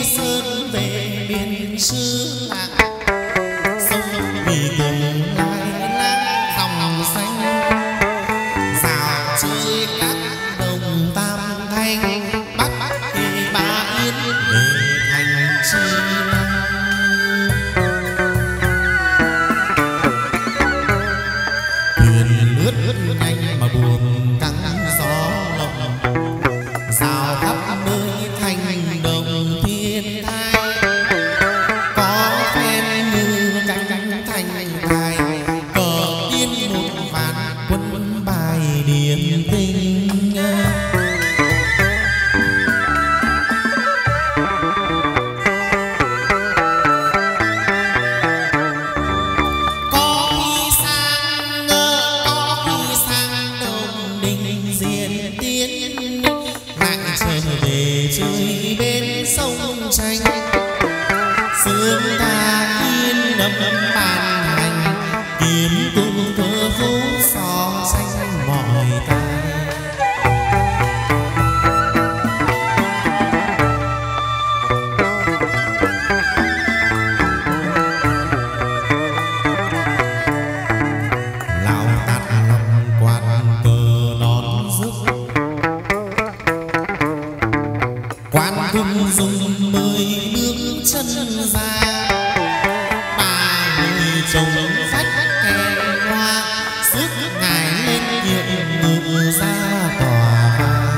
sơn về miền xứ lạng sông vì cùng lai lang dòng xanh rào chơi các đồng tam thanh bắc thì ba yên về thành chi thuyền lướt nhanh mà buồm căng gió lộng rào khắp nơi thành đồng thiên thai có phen như cánh thành thai cờ yên một vạn quân bài điềm tinh có khi sang đồng đình diên tiên lại trở về chơi bên sông tranh sương ta yên đậm bàn hành kiếm cung thơ phú so xanh mọi tai lão tát lòng quan cờ đón rước quan cung dùng 10 bước chân ra ba người chồng phách kèn hoa rước ngài lên kiệu ngự ra tòa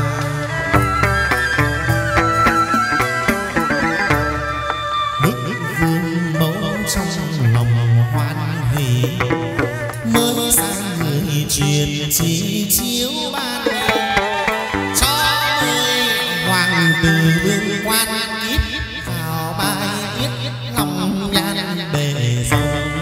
đức vương mẫu trong lòng hoan hỷ mới sang người truyền chỉ chiếu ban cho ơi hoàng tử vương quan ít vào bài viết lòng nhan bề rộng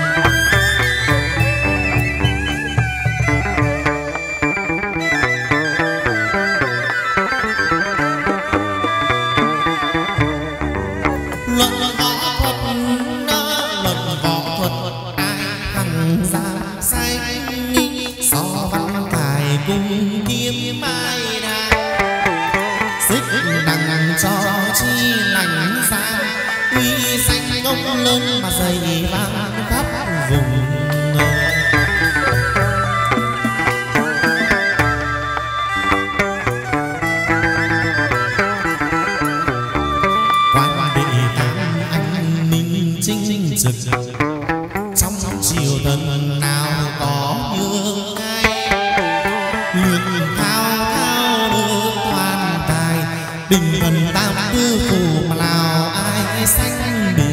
luận võ thuật luận võ thuật ai hằng giang xanh so văn tài cùng kiếm mai đà xích đằng cho chi lành sang uy danh ông lớn mà dày vang khắp vùng quan đệ tam anh minh chính trực trong triều thần nào có như ai lược thao thao đưa toàn tài đình thần tam tư phủ mà nào ai sánh bì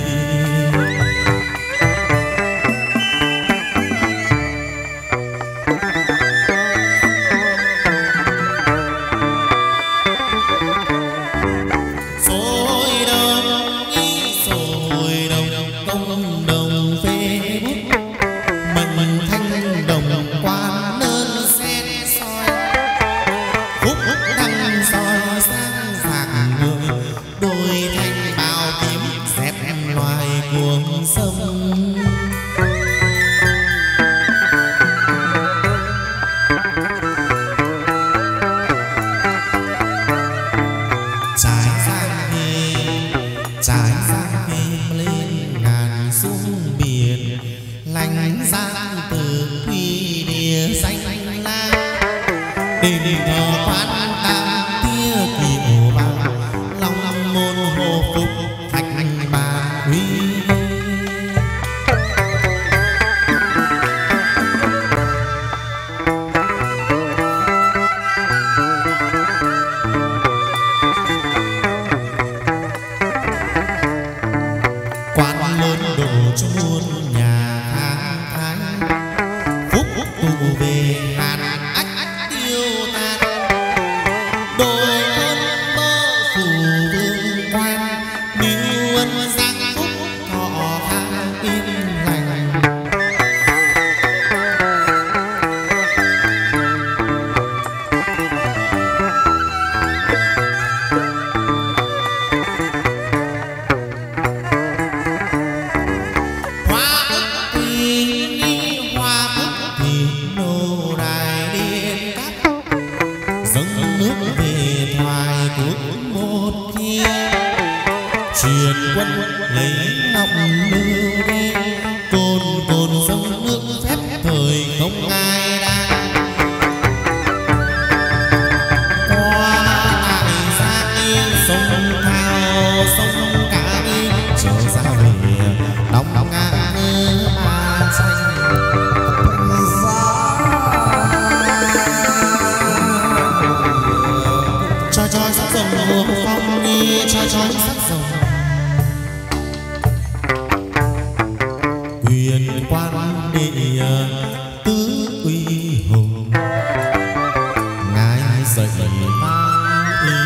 rồi đồng công đồng phê bút mình thanh đồng quan đơn sen soi phúc đăng soi sang phạt người đôi thanh bao kiếm dẹp loài cuồng sông trải giang thêm lên ngàn xuống biển lành giang từ quy địa danh lang đền thờ quan tam tia kiệu vàng long môn hồ phục thạch bà huy quan lớn đổ cho muôn nhà khang thái phúc tụ về hàn ách tiêu tan đôi ơn mơ phủ vương quan níu ân giang phúc thọ khang yên lành hoa truyền quân lấy ngọc lưu đi cồn cồn sông nước phép thời không ai đang qua lại ra đi sông thao sông cá đi trở ra về đóng ngang ba xanh cho sắc rồng hương phong đi cho sắc rồng quyền quan địa tứ uy hùng ngài dạy mang ý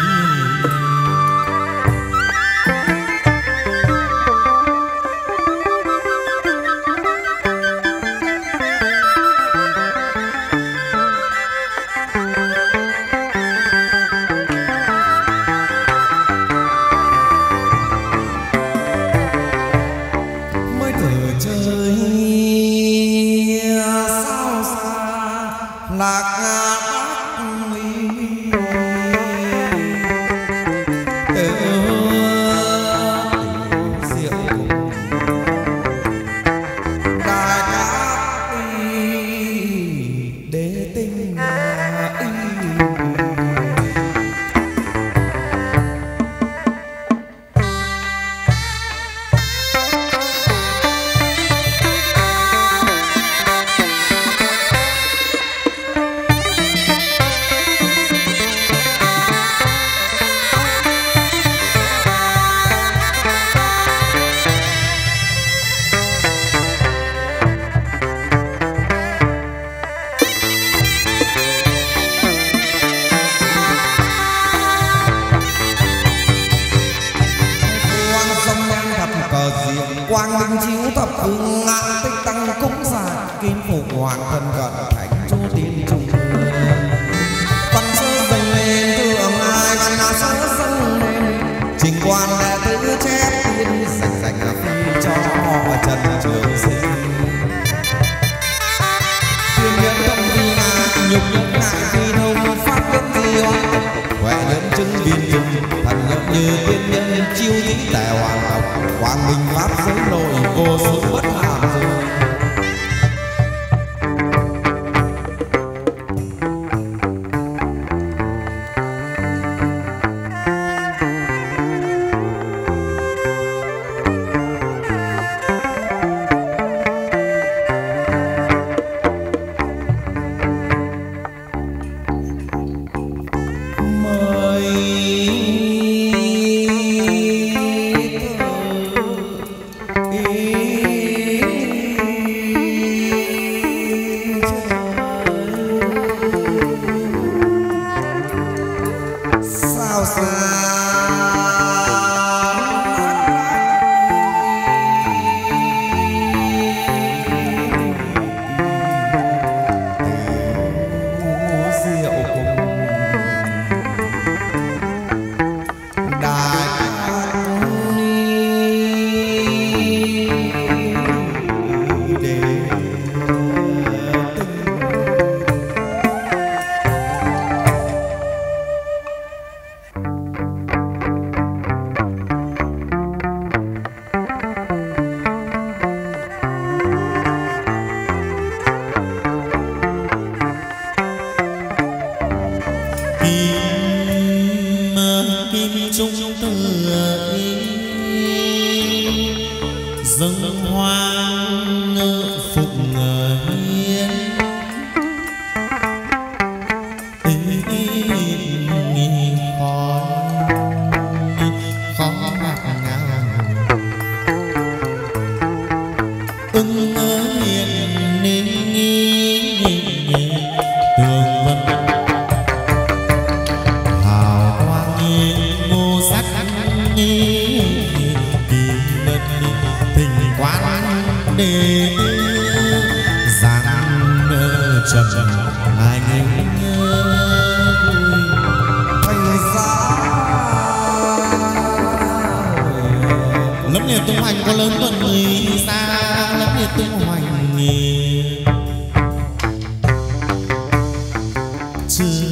quang minh chiếu thập phương ngã tích tăng cúng giả kim phục hoàng thân cận thánh chu tiên trung văn sơ dâng lên thượng ai văn nào sơ dâng lên trình quan đệ tử chép tiên sạch sạch phi cho họ trần trường sinh tiên nhân thông vi ngại nhục nhân ngại phi thông pháp nhân di oan huệ nhân chứng viên trùng thần nhân như tiên nhân chiêu thí tề hoàng tộc quang minh pháp giới nội vô số bất hàm rồi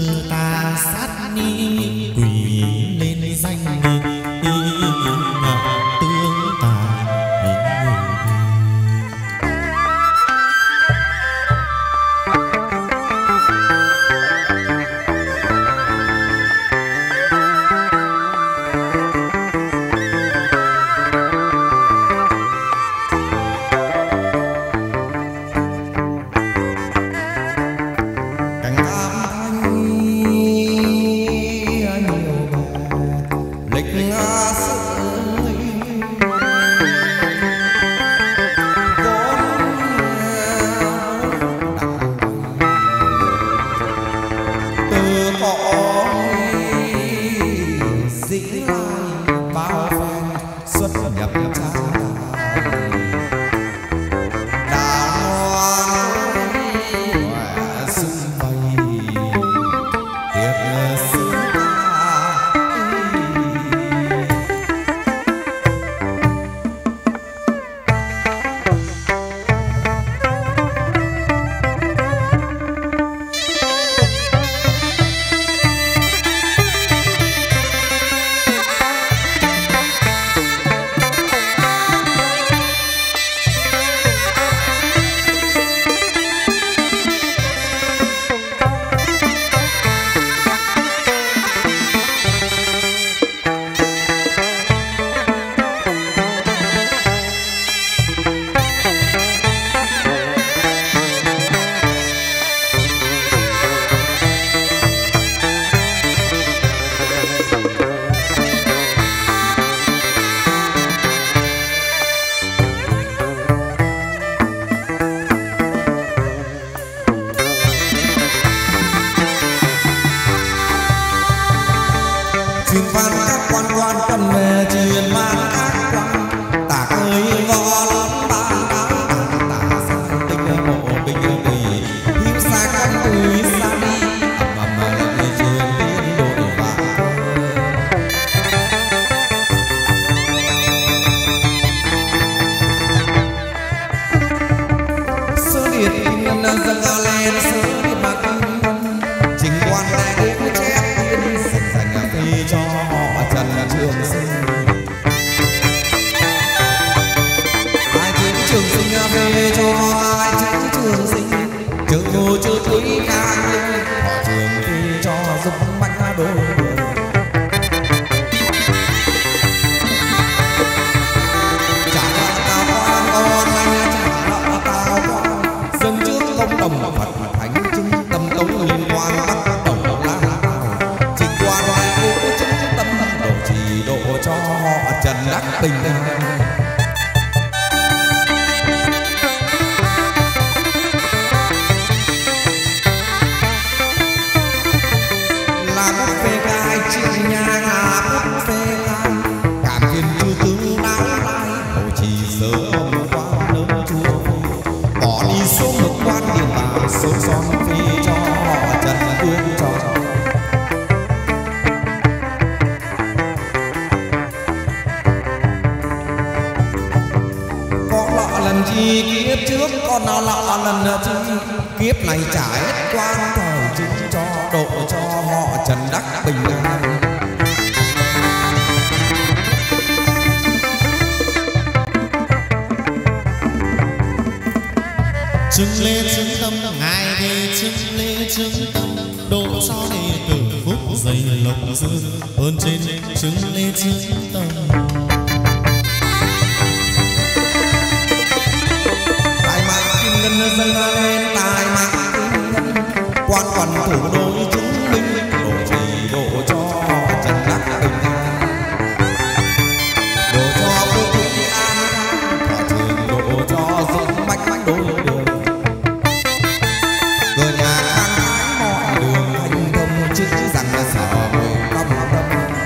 ta sát ni quỷ lên danh xuất nhập trang kiếp này trả hết quan thời chứng cho độ cho họ Trần Đắc bình an. Chứng lê chứng tâm ngài về chứng lê chứng tâm độ cho đệ tử phúc dày lộc dương hơn trên chứng lê chứng tâm. Dâng lên tài mạng quan quản thủ đô chứng minh độ trì độ cho Trần Đắc bình an, độ cho vô quý an thọ trường, độ cho dựng bách đôi đường cửa nhà khang thái mọi đường hành thông chứ rằng là sở người tâm tâm.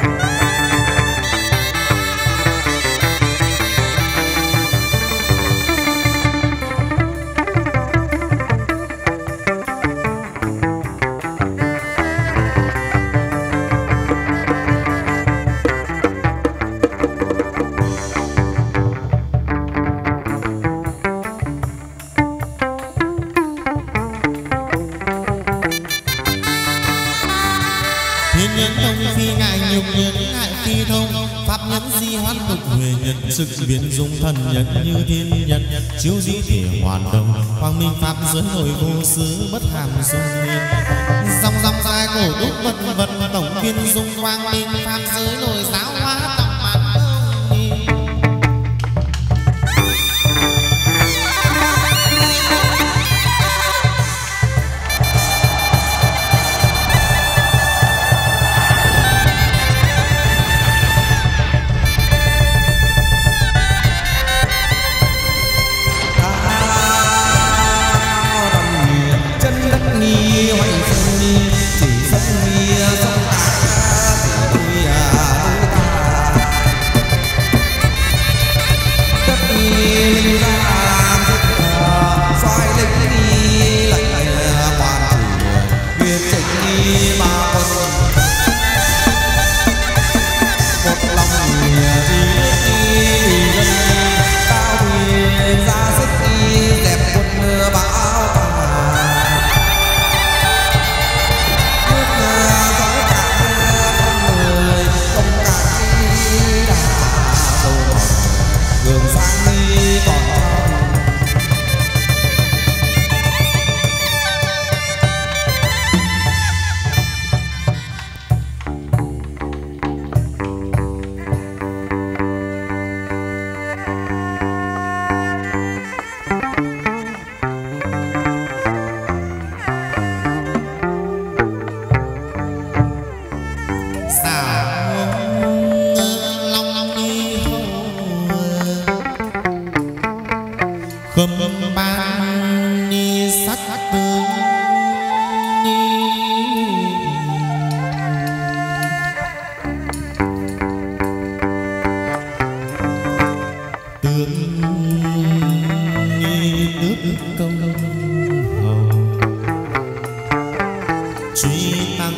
Sức biến dung thần nhân như thiên nhân chiếu dĩ thể hoàn đồng hoàng minh pháp giới hồi vô xứ bất hàm dung niên dòng dòng dài cổ đúc vật vật tổng thiên dung quang minh pháp giới nổi giáo hóa tổng bản chỉ dẫn cầm ban ni sắt tương nước công hầu truy tăng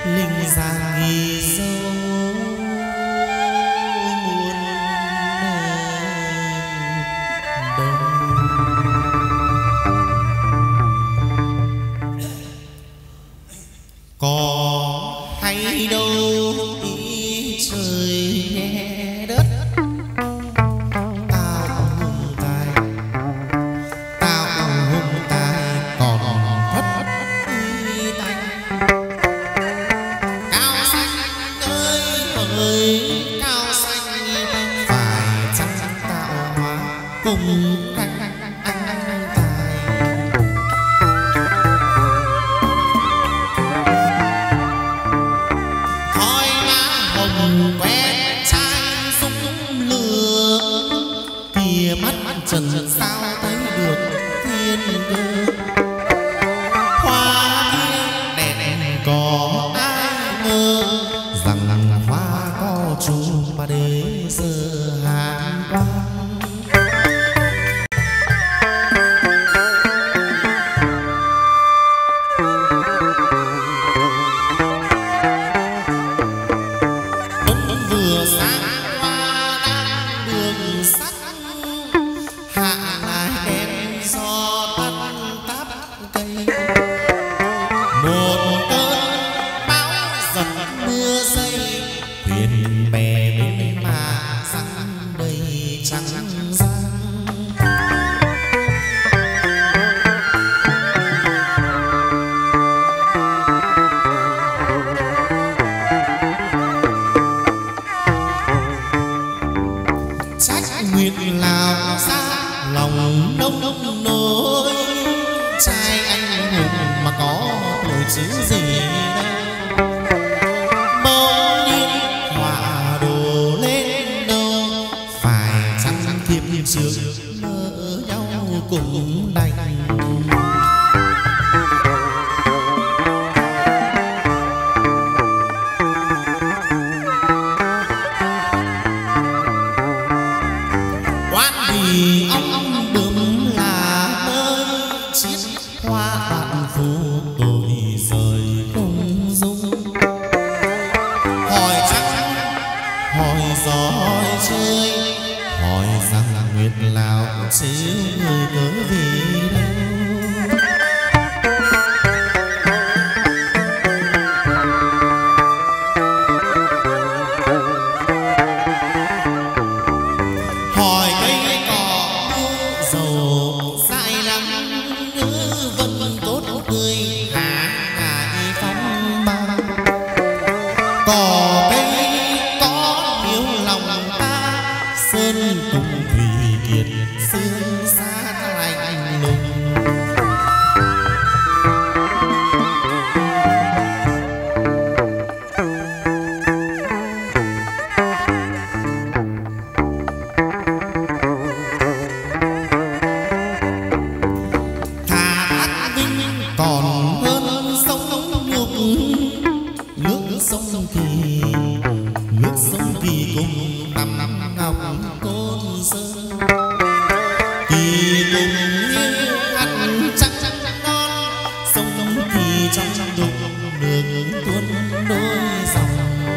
giang nghi sâu muôn núi cao xanh phải chăng tạo hóa cùng anh tài. Khói lá hồng quét trái súng lửa, kia mắt trần sao thấy được thiên cơ. Hoa đẹp có ai mơ rằng hoa có chủ mà để giờ hàng quang. Vẫn vừa sáng hoa đang đường sắc, hạ lại đèn gió tắt tắp cây. Một cơn bão giật mưa rơi, thuyền bè bên mà răng đầy trắng giang. Trách nguyện lao ra lòng nông nỗi, trai anh hùng mà có tội chứ gì đây. Bỗng nhiên họa đổ lên đâu, phải chăng kiếp trước nỡ nhau cùng đành. Oan vì ông bướm là nơi chiết hoa bạn phù tội rời không dung. Hỏi trăng hỏi gió hỏi chơi, hỏi rằng nguyệt lào chiếu người cớ vì đâu. Hỏi cây cỏ mưa dầu dại lắm, nữ vân tốt tươi hạ ngại phong ba. Cỏ cây có hiếu lòng ta, sơn cùng thủy kiệt sương xa lạnh lùng. Thà vinh còn hơn sông nhục, nước sông Kỳ, nước sông Kỳ cùng tầm ngọc côn sơn. Kỳ cùng như ăn trắng non, sông Kỳ trong đục đường tuôn đôi dòng.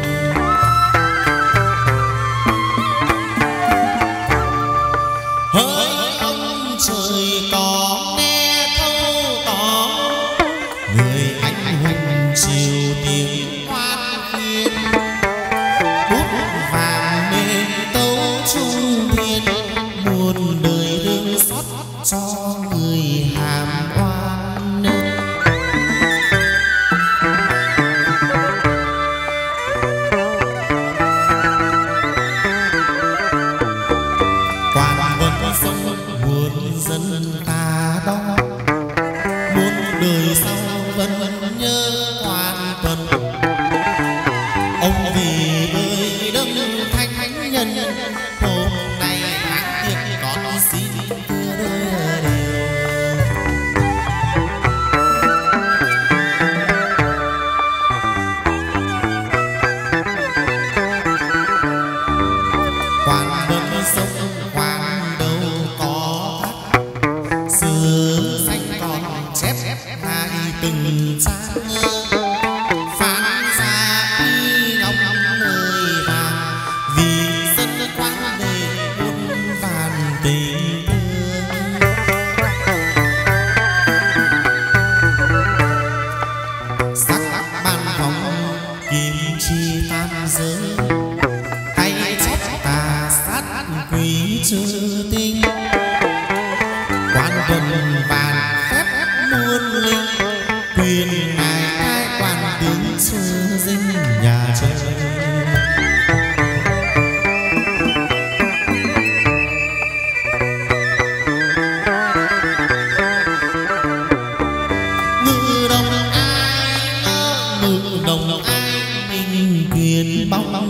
Hỡi ông trời có nghe thâu tỏ, người anh hùng chiều tiếng oan khiên. Bút vàng bên tấu trung thiên, muôn đời thương xót cho người hàm oan nên. Quan vân sông muôn dân ta đó, muôn đời sau vẫn nhớ quan tuần. Ông vì bơi đấng thánh nhân, hôm nay tháng tiệc con xin thưa đôi điều. Quan vân sông quan đâu có thác, xưa danh còn chép lại từng trang. Phán ra y ngọc nơi vàng, vì dân quán đề muôn vàn tình thương. Sắc ban phòng kim chi tam giới, tay chép tà sát quý chư tinh. Quan tuần vạn phép muôn linh, quyền ngài cai quan tướng sư dinh nhà trời.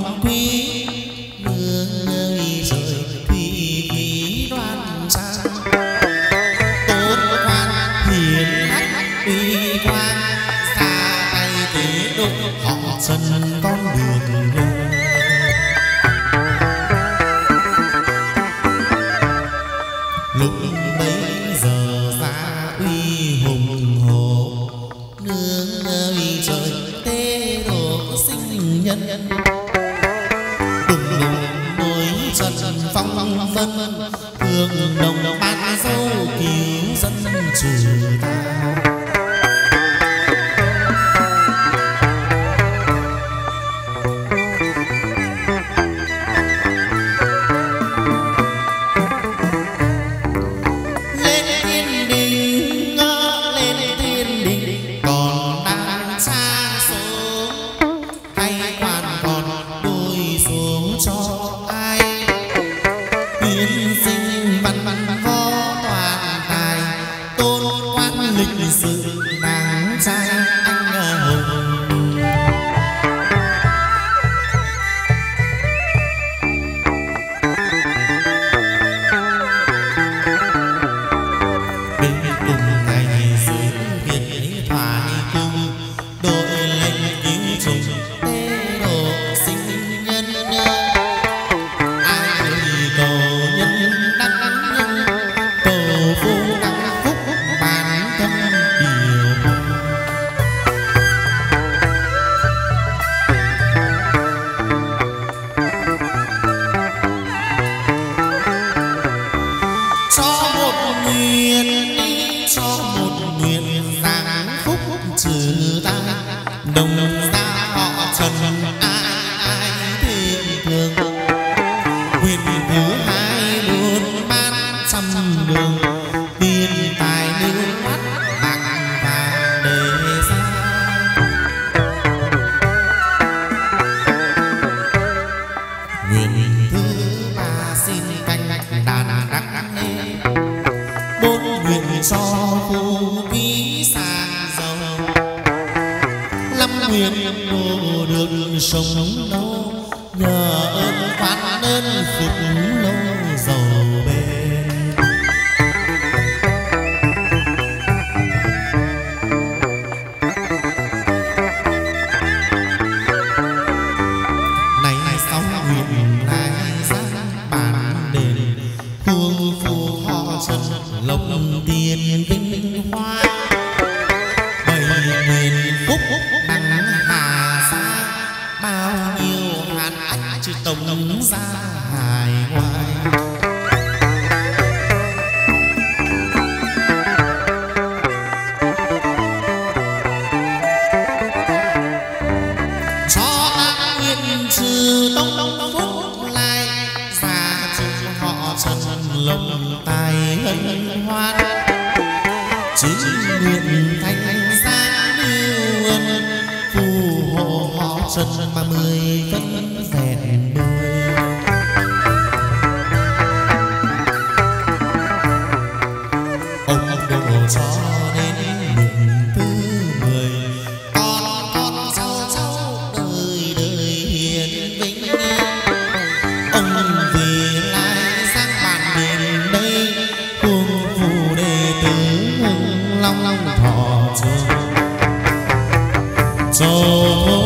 phong quý nương ơi trời thủy khí đoan trang tôn quan hiền hách uy quang xa tay tế độ họ Trần con đường lúc bấy giờ ra uy hùng hồ nương ơi trời tế độ sinh nhân đùng đùng nối Trần phong vân hương đồng ban dâu cứu dân trừ tà thọ trường